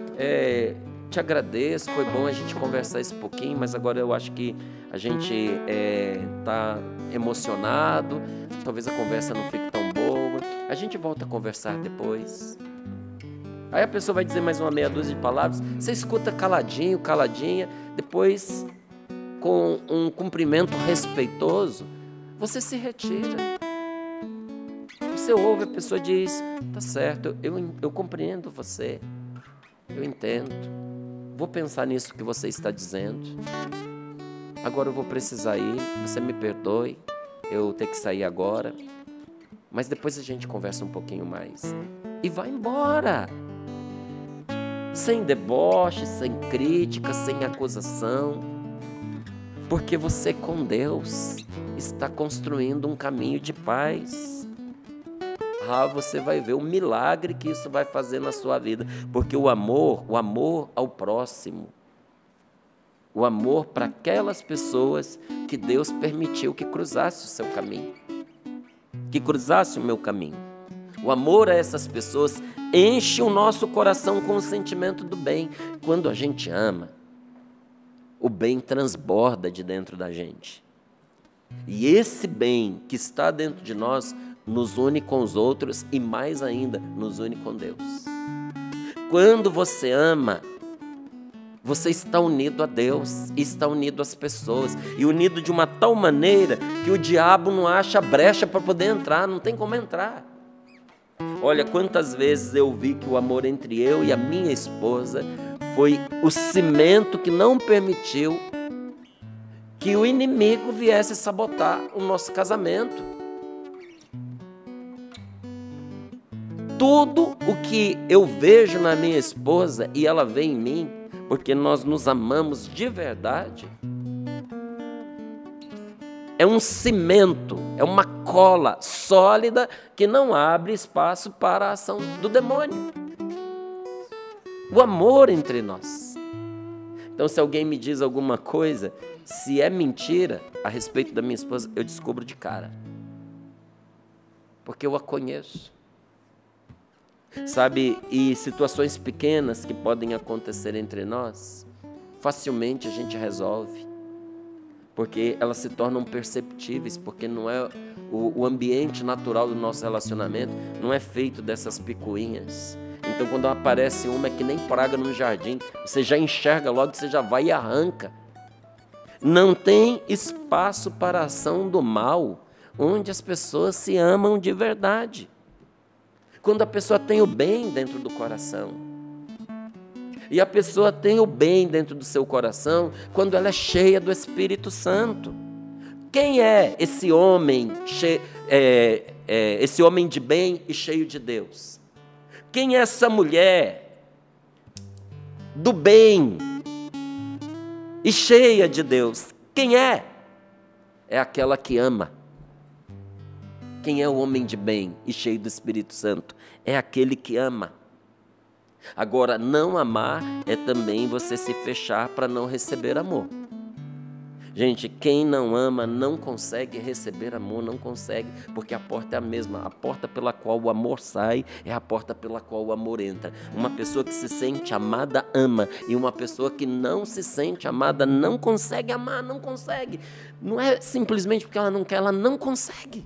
te agradeço, foi bom a gente conversar esse pouquinho, mas agora eu acho que a gente está emocionado, talvez a conversa não fique tão boa, a gente volta a conversar depois. Aí a pessoa vai dizer mais uma meia dúzia de palavras, você escuta caladinho, caladinha, depois, com um cumprimento respeitoso, você se retira. Você ouve, a pessoa diz: tá certo, eu compreendo você, eu entendo. Vou pensar nisso que você está dizendo. Agora eu vou precisar ir. Você me perdoe. Eu tenho que sair agora. Mas depois a gente conversa um pouquinho mais. E vai embora. Sem deboche, sem crítica, sem acusação. Porque você com Deus está construindo um caminho de paz. Você vai ver o milagre que isso vai fazer na sua vida, porque o amor ao próximo, o amor para aquelas pessoas que Deus permitiu que cruzasse o seu caminho, que cruzasse o meu caminho, o amor a essas pessoas enche o nosso coração com o sentimento do bem. Quando a gente ama, o bem transborda de dentro da gente, e esse bem que está dentro de nós nos une com os outros e, mais ainda, nos une com Deus. Quando você ama, você está unido a Deus e está unido às pessoas, e unido de uma tal maneira que o diabo não acha brecha para poder entrar, não tem como entrar. Olha, quantas vezes eu vi que o amor entre eu e a minha esposa foi o cimento que não permitiu que o inimigo viesse sabotar o nosso casamento. Tudo o que eu vejo na minha esposa e ela vê em mim, porque nós nos amamos de verdade, é um cimento, é uma cola sólida que não abre espaço para a ação do demônio. O amor entre nós. Então, se alguém me diz alguma coisa, se é mentira a respeito da minha esposa, eu descubro de cara, porque eu a conheço. Sabe, e situações pequenas que podem acontecer entre nós, facilmente a gente resolve. porque elas se tornam perceptíveis, porque não é o ambiente natural do nosso relacionamento, não é feito dessas picuinhas. Então, quando aparece uma, é que nem praga no jardim, você já enxerga logo, você já vai e arranca. Não tem espaço para a ação do mal, onde as pessoas se amam de verdade. Quando a pessoa tem o bem dentro do coração. E a pessoa tem o bem dentro do seu coração quando ela é cheia do Espírito Santo. Quem é esse homem, esse homem de bem e cheio de Deus? Quem é essa mulher do bem e cheia de Deus? Quem é? É aquela que ama. Quem é o homem de bem e cheio do Espírito Santo? É aquele que ama. Agora, não amar é também você se fechar para não receber amor. Gente, quem não ama não consegue receber amor, não consegue, porque a porta é a mesma. A porta pela qual o amor sai é a porta pela qual o amor entra. Uma pessoa que se sente amada, ama. E uma pessoa que não se sente amada, não consegue amar, não consegue. Não é simplesmente porque ela não quer, ela não consegue.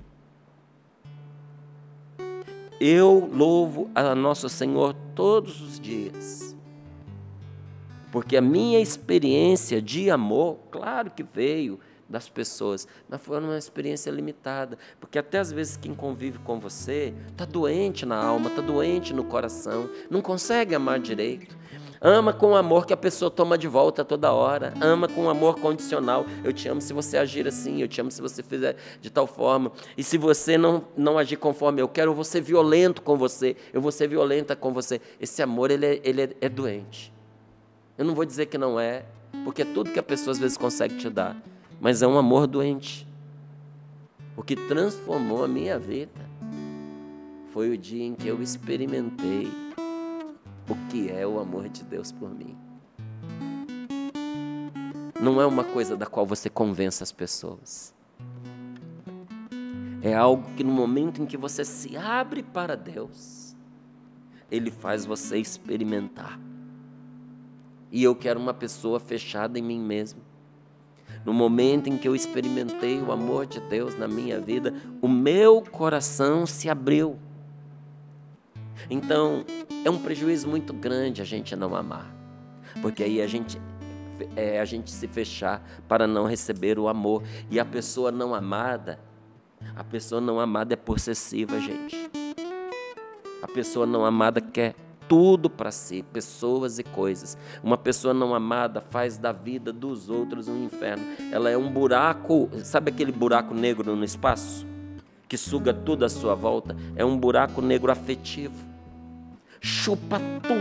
Eu louvo a nosso Senhor todos os dias, porque a minha experiência de amor, claro que veio das pessoas, mas foi uma experiência limitada, porque até às vezes quem convive com você está doente na alma, está doente no coração, não consegue amar direito. Ama com o amor que a pessoa toma de volta toda hora. Ama com um amor condicional. Eu te amo se você agir assim. Eu te amo se você fizer de tal forma. E se você não agir conforme eu quero, eu vou ser violento com você. Eu vou ser violenta com você. Esse amor, ele é doente. Eu não vou dizer que não é, porque é tudo que a pessoa às vezes consegue te dar. Mas é um amor doente. O que transformou a minha vida foi o dia em que eu experimentei o que é o amor de Deus por mim. Não é uma coisa da qual você convence as pessoas. É algo que no momento em que você se abre para Deus, Ele faz você experimentar. E eu quero uma pessoa fechada em mim mesmo. No momento em que eu experimentei o amor de Deus na minha vida, o meu coração se abriu. Então, é um prejuízo muito grande a gente não amar, porque aí a gente se fechar para não receber o amor. E a pessoa não amada é possessiva, gente. A pessoa não amada quer tudo para si, pessoas e coisas. Uma pessoa não amada faz da vida dos outros um inferno. Ela é um buraco, sabe aquele buraco negro no espaço? Que suga tudo à sua volta? É um buraco negro afetivo. Chupa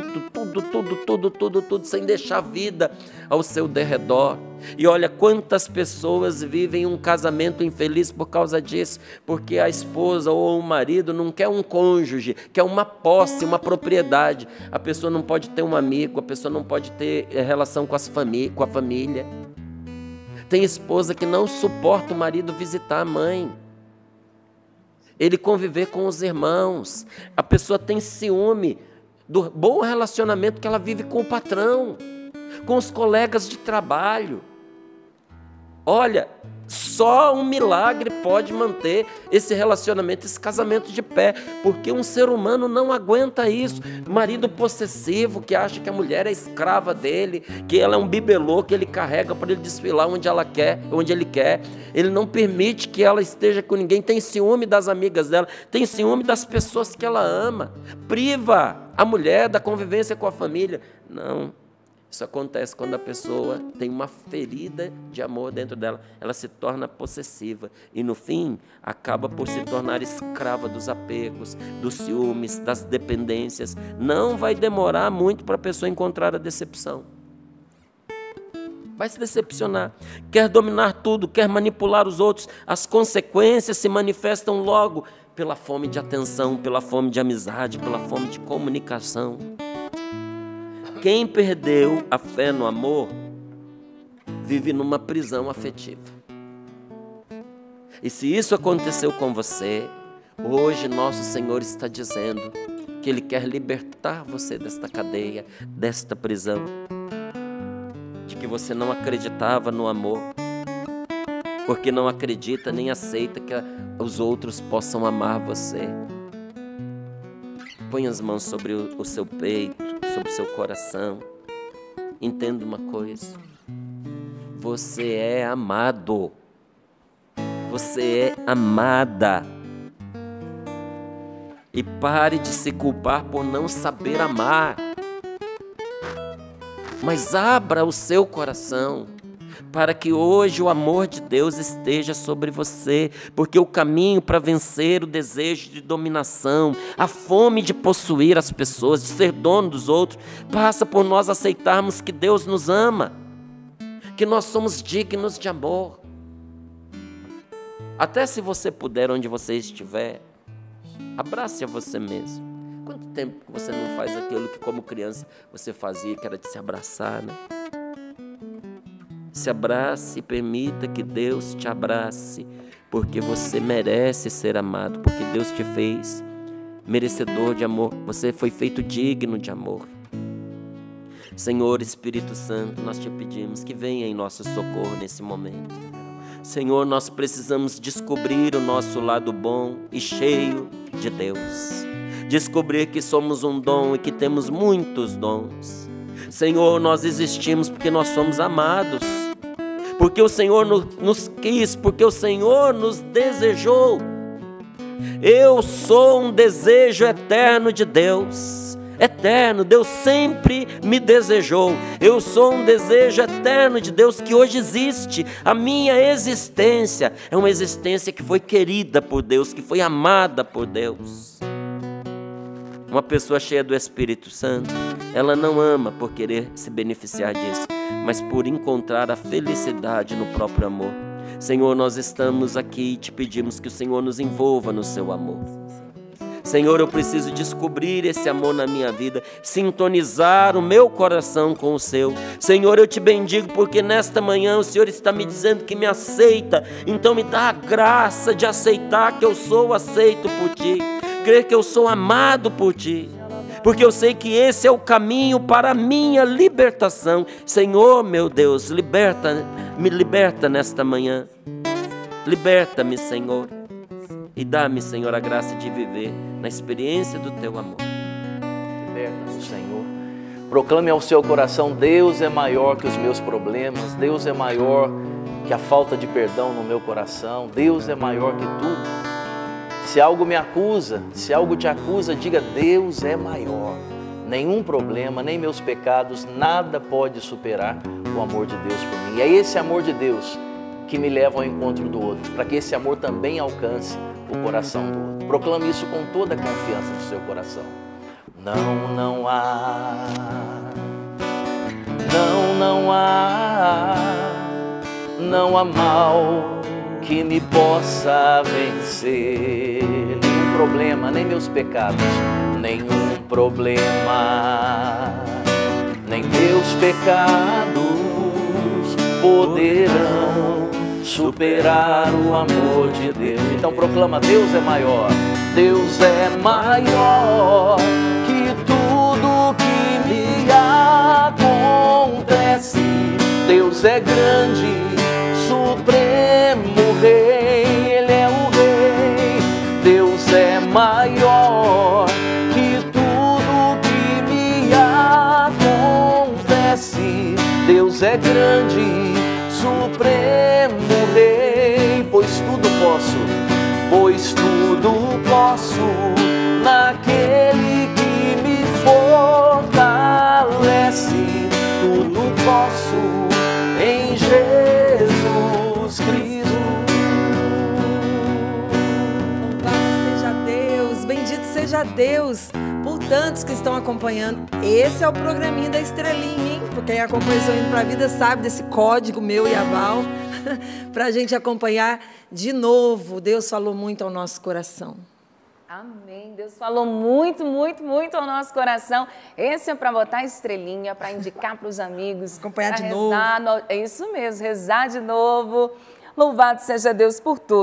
tudo, sem deixar vida ao seu derredor. E olha quantas pessoas vivem um casamento infeliz por causa disso, porque a esposa ou o marido não quer um cônjuge, quer uma posse, uma propriedade. A pessoa não pode ter um amigo, a pessoa não pode ter relação com a família. Tem esposa que não suporta o marido visitar a mãe, ele conviver com os irmãos. A pessoa tem ciúme do bom relacionamento que ela vive com o patrão, com os colegas de trabalho. Olha, só um milagre pode manter esse relacionamento, esse casamento de pé, porque um ser humano não aguenta isso. Marido possessivo que acha que a mulher é escrava dele, que ela é um bibelô que ele carrega para ele desfilar onde ele quer. Ele não permite que ela esteja com ninguém, tem ciúme das amigas dela, tem ciúme das pessoas que ela ama, priva a mulher da convivência com a família. Não. Isso acontece quando a pessoa tem uma ferida de amor dentro dela. Ela se torna possessiva e, no fim, acaba por se tornar escrava dos apegos, dos ciúmes, das dependências. Não vai demorar muito para a pessoa encontrar a decepção. Vai se decepcionar. Quer dominar tudo, quer manipular os outros. As consequências se manifestam logo pela fome de atenção, pela fome de amizade, pela fome de comunicação. Quem perdeu a fé no amor vive numa prisão afetiva. E se isso aconteceu com você, hoje nosso Senhor está dizendo que Ele quer libertar você desta cadeia, desta prisão, de que você não acreditava no amor, porque não acredita nem aceita que os outros possam amar você. Põe as mãos sobre o seu peito, sobre o seu coração. Entenda uma coisa: você é amado, você é amada. E pare de se culpar por não saber amar, mas abra o seu coração para que hoje o amor de Deus esteja sobre você, porque o caminho para vencer o desejo de dominação, a fome de possuir as pessoas, de ser dono dos outros, passa por nós aceitarmos que Deus nos ama, que nós somos dignos de amor. Até se você puder, onde você estiver, abrace a você mesmo. Quanto tempo que você não faz aquilo que como criança você fazia, que era de se abraçar, né? Se abrace e permita que Deus te abrace, porque você merece ser amado, porque Deus te fez merecedor de amor, você foi feito digno de amor. Senhor Espírito Santo, nós te pedimos que venha em nosso socorro nesse momento. Senhor, nós precisamos descobrir o nosso lado bom e cheio de Deus. Descobrir que somos um dom e que temos muitos dons. Senhor, nós existimos porque nós somos amados. Porque o Senhor nos quis, porque o Senhor nos desejou. Eu sou um desejo eterno de Deus. Eterno, Deus sempre me desejou. Eu sou um desejo eterno de Deus que hoje existe. A minha existência é uma existência que foi querida por Deus, que foi amada por Deus. Uma pessoa cheia do Espírito Santo, ela não ama por querer se beneficiar disso, mas por encontrar a felicidade no próprio amor. Senhor, nós estamos aqui e te pedimos que o Senhor nos envolva no seu amor. Senhor, eu preciso descobrir esse amor na minha vida, sintonizar o meu coração com o seu. Senhor, eu te bendigo porque nesta manhã o Senhor está me dizendo que me aceita. Então me dá a graça de aceitar que eu sou aceito por ti, crer que eu sou amado por ti, porque eu sei que esse é o caminho para a minha libertação. Senhor, meu Deus, me liberta nesta manhã. Liberta-me, Senhor. E dá-me, Senhor, a graça de viver na experiência do Teu amor. Liberta-nos, Senhor. Proclame ao seu coração: Deus é maior que os meus problemas. Deus é maior que a falta de perdão no meu coração. Deus é maior que tudo. Se algo me acusa, se algo te acusa, diga: Deus é maior. Nenhum problema, nem meus pecados, nada pode superar o amor de Deus por mim. E é esse amor de Deus que me leva ao encontro do outro, para que esse amor também alcance o coração do outro. Proclame isso com toda a confiança no seu coração. Não há, não há mal que me possa vencer. Nenhum problema, nem meus pecados, nenhum problema, nem meus pecados poderão superar o amor de Deus. Então proclama: Deus é maior. Deus é maior que tudo que me acontece. Deus é grande, supremo rei, Ele é o rei. Deus é maior que tudo que me acontece. Deus é grande, supremo rei, pois tudo posso naquele que me fortalece. Tudo posso em Jesus Cristo. Louvado seja Deus, bendito seja Deus por tantos que estão acompanhando. Esse é o programinha da Estrelinha, hein? Porque quem acompanha Sorrindo para a Vida sabe desse código meu e a Val, para a gente acompanhar de novo. Deus falou muito ao nosso coração. Amém. Deus falou muito, muito, muito ao nosso coração. Esse é para botar estrelinha, para indicar para os amigos. Acompanhar de novo. É isso mesmo, rezar de novo. Louvado seja Deus por tudo.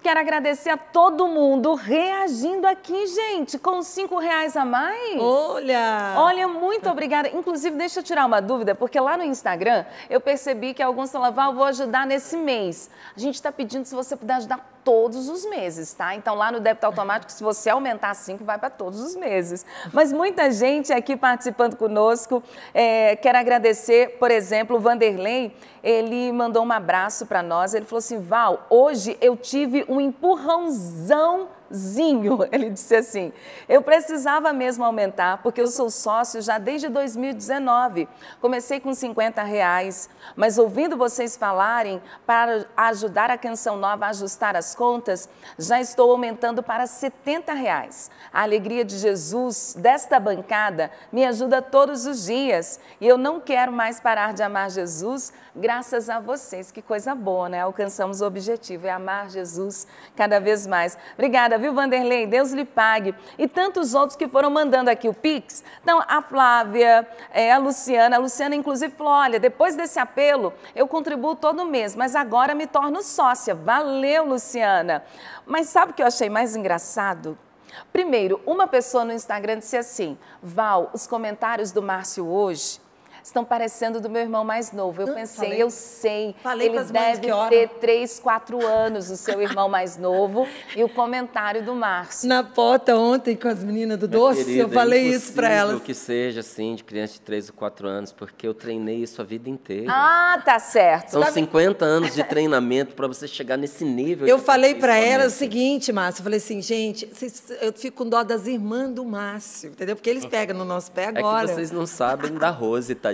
Quero agradecer a todo mundo reagindo aqui, gente, com os R$5 a mais. Olha, muito obrigada. Inclusive, deixa eu tirar uma dúvida, porque lá no Instagram eu percebi que alguns falaram, Val, eu vou ajudar nesse mês. A gente está pedindo se você puder ajudar todos os meses, tá? Então, lá no débito automático, se você aumentar 5, vai para todos os meses. Mas muita gente aqui participando conosco. Quero agradecer, por exemplo, o Vanderlei, ele mandou um abraço para nós. Ele falou assim, Val, hoje eu tive um empurrãozinho. Ele disse assim, eu precisava mesmo aumentar, porque eu sou sócio já desde 2019. Comecei com R$50, mas ouvindo vocês falarem para ajudar a Canção Nova a ajustar as contas, já estou aumentando para R$70. A alegria de Jesus, desta bancada, me ajuda todos os dias. E eu não quero mais parar de amar Jesus, graças a vocês. Que coisa boa, né? Alcançamos o objetivo, é amar Jesus cada vez mais. Obrigada, viu, Vanderlei? Deus lhe pague. E tantos outros que foram mandando aqui o Pix. Então, a Flávia, a Luciana. A Luciana, inclusive, falou, olha, depois desse apelo, eu contribuo todo mês, mas agora me torno sócia. Valeu, Luciana. Mas sabe o que eu achei mais engraçado? Primeiro, uma pessoa no Instagram disse assim, Val, os comentários do Márcio hoje estão parecendo do meu irmão mais novo. Eu pensei, eu sei, ele deve ter 3, 4 anos, o seu irmão mais novo, e o comentário do Márcio. Na porta ontem com as meninas do doce, querida, eu falei isso para elas. Que seja assim, de criança de 3 ou 4 anos, porque eu treinei isso a vida inteira. Ah, tá certo. São 50 anos de treinamento para você chegar nesse nível. Eu falei para elas o seguinte, Márcio, eu falei assim, gente, eu fico com dó das irmãs do Márcio, entendeu? Porque eles pegam no nosso pé agora. É que vocês não sabem da Rose, tá?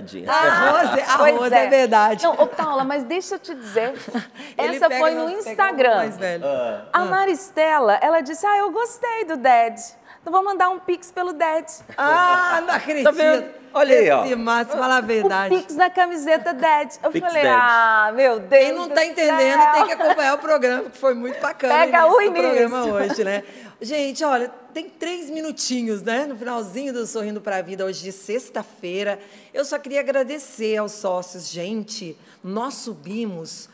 A Rose é verdade. Não, ô Paula, mas deixa eu te dizer, essa foi no Instagram. A Maristela, ela disse, eu gostei do Ded. Então vou mandar um Pix pelo Ded. Não acredito. Tá vendo? Olha aí, ó. Esse Márcio, fala a verdade. O Pix da camiseta Ded. Eu falei, meu Deus. Quem não tá entendendo tem que acompanhar o programa, que foi muito bacana. Pega o início. Programa hoje, né? Gente, olha, tem 3 minutinhos, né? No finalzinho do Sorrindo para a Vida, hoje de sexta-feira. Eu só queria agradecer aos sócios. Gente, nós subimos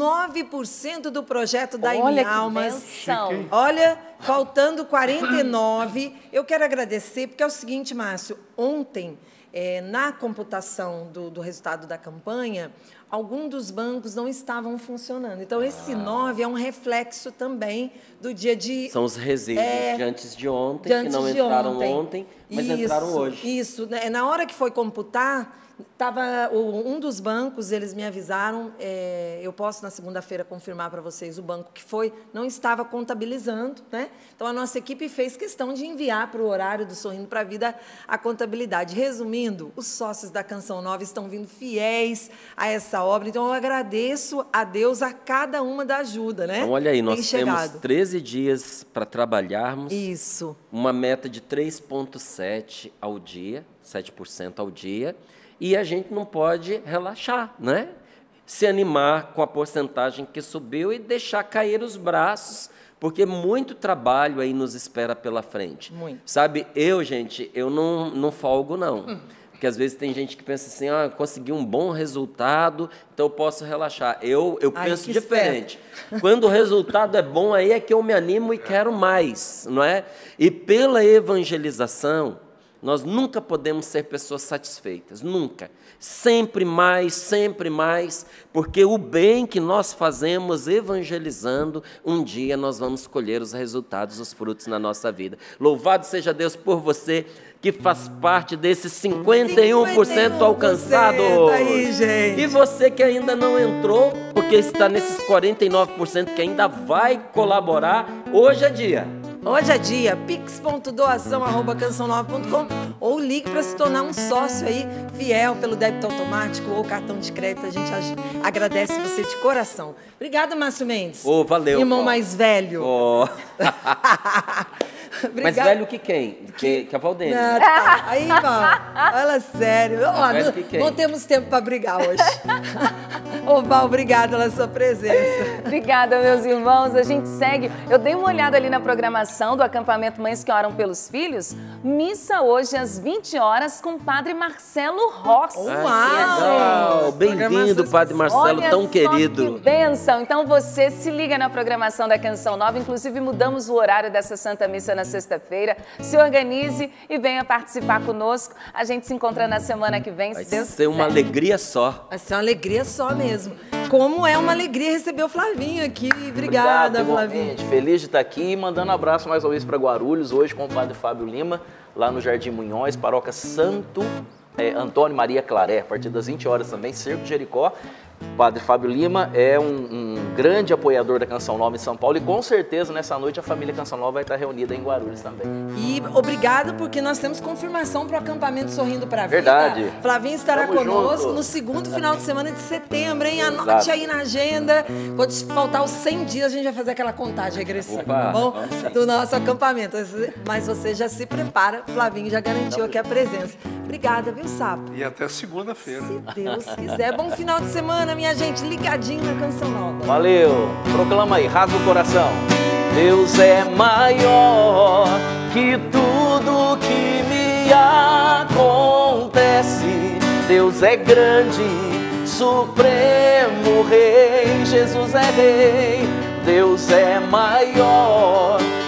9% do projeto da Almas. Olha, faltando 49. Eu quero agradecer, porque é o seguinte, Márcio, ontem, na computação do resultado da campanha, alguns dos bancos não estavam funcionando. Então, esse 9 é um reflexo também do dia de... São os resíduos de antes de ontem, que não entraram ontem, mas entraram hoje. Isso. Na hora que foi computar, um dos bancos, eles me avisaram, eu posso na segunda-feira confirmar para vocês, o banco que foi, não estava contabilizando, né? Então, a nossa equipe fez questão de enviar para o horário do Sorrindo para a Vida a contabilidade. Resumindo, os sócios da Canção Nova estão vindo fiéis a essa obra, então eu agradeço a Deus a cada uma da ajuda, né? Então, olha aí, nós temos 13 dias para trabalharmos. Isso. Uma meta de 3,7% ao dia, 7% ao dia. E a gente não pode relaxar, né? Se animar com a porcentagem que subiu e deixar cair os braços, porque muito trabalho aí nos espera pela frente. Muito. Sabe, gente, eu não folgo, não. Porque às vezes tem gente que pensa assim, consegui um bom resultado, então eu posso relaxar. Eu penso diferente. Quando o resultado é bom, aí é que eu me animo e quero mais, não é? E pela evangelização, nós nunca podemos ser pessoas satisfeitas, nunca. Sempre mais, porque o bem que nós fazemos evangelizando, um dia nós vamos colher os resultados, os frutos na nossa vida. Louvado seja Deus por você que faz parte desses 51% alcançados. Aí, gente. E você que ainda não entrou, porque está nesses 49% que ainda vai colaborar, hoje é dia. Hoje é dia, pix.doação@canção9.com ou ligue para se tornar um sócio aí fiel pelo débito automático ou cartão de crédito. A gente agradece você de coração. Obrigada, Márcio Mendes. Valeu. Irmão mais velho. Mais velho que quem? Que a Valdene. Aí, fala sério. Não temos tempo para brigar hoje. Ô, Val, obrigada pela sua presença. Obrigada, meus irmãos. A gente segue. Eu dei uma olhada ali na programação do acampamento Mães que Oram pelos Filhos. Missa hoje às 20 horas com o Padre Marcelo Rossi. Uau! Bem-vindo, Padre Marcelo, tão querido. Que bênção. Então você se liga na programação da Canção Nova. Inclusive mudamos o horário dessa Santa Missa na sexta-feira. Se organize e venha participar conosco. A gente se encontra na semana que vem. Vai ser uma alegria só. Vai ser uma alegria só mesmo. Como é uma alegria receber o Flavinho aqui. Obrigada, Flavinho. Feliz de estar aqui, mandando um abraço mais uma vez para Guarulhos, hoje com o Padre Fábio Lima, lá no Jardim Munhões, paróquia Santo Antônio Maria Claré, a partir das 20 horas também, Cerco de Jericó. O Padre Fábio Lima é um grande apoiador da Canção Nova em São Paulo e com certeza nessa noite a família Canção Nova vai estar reunida em Guarulhos também. E obrigado porque nós temos confirmação para o acampamento Sorrindo para a Vida. Verdade. Flavinho estará Tamo conosco junto. no segundo final de semana de setembro, hein? Anote aí na agenda. Quando faltar os 100 dias, a gente vai fazer aquela contagem regressiva, tá bom? Do nosso acampamento. Mas você já se prepara, Flavinho já garantiu aqui a presença. Obrigada, viu, Sapo? E até segunda-feira. Se Deus quiser. Bom final de semana, minha gente. Ligadinho na Canção Nova. Valeu! Proclama aí, rasga o coração. Deus é maior que tudo que me acontece. Deus é grande, supremo rei. Jesus é rei. Deus é maior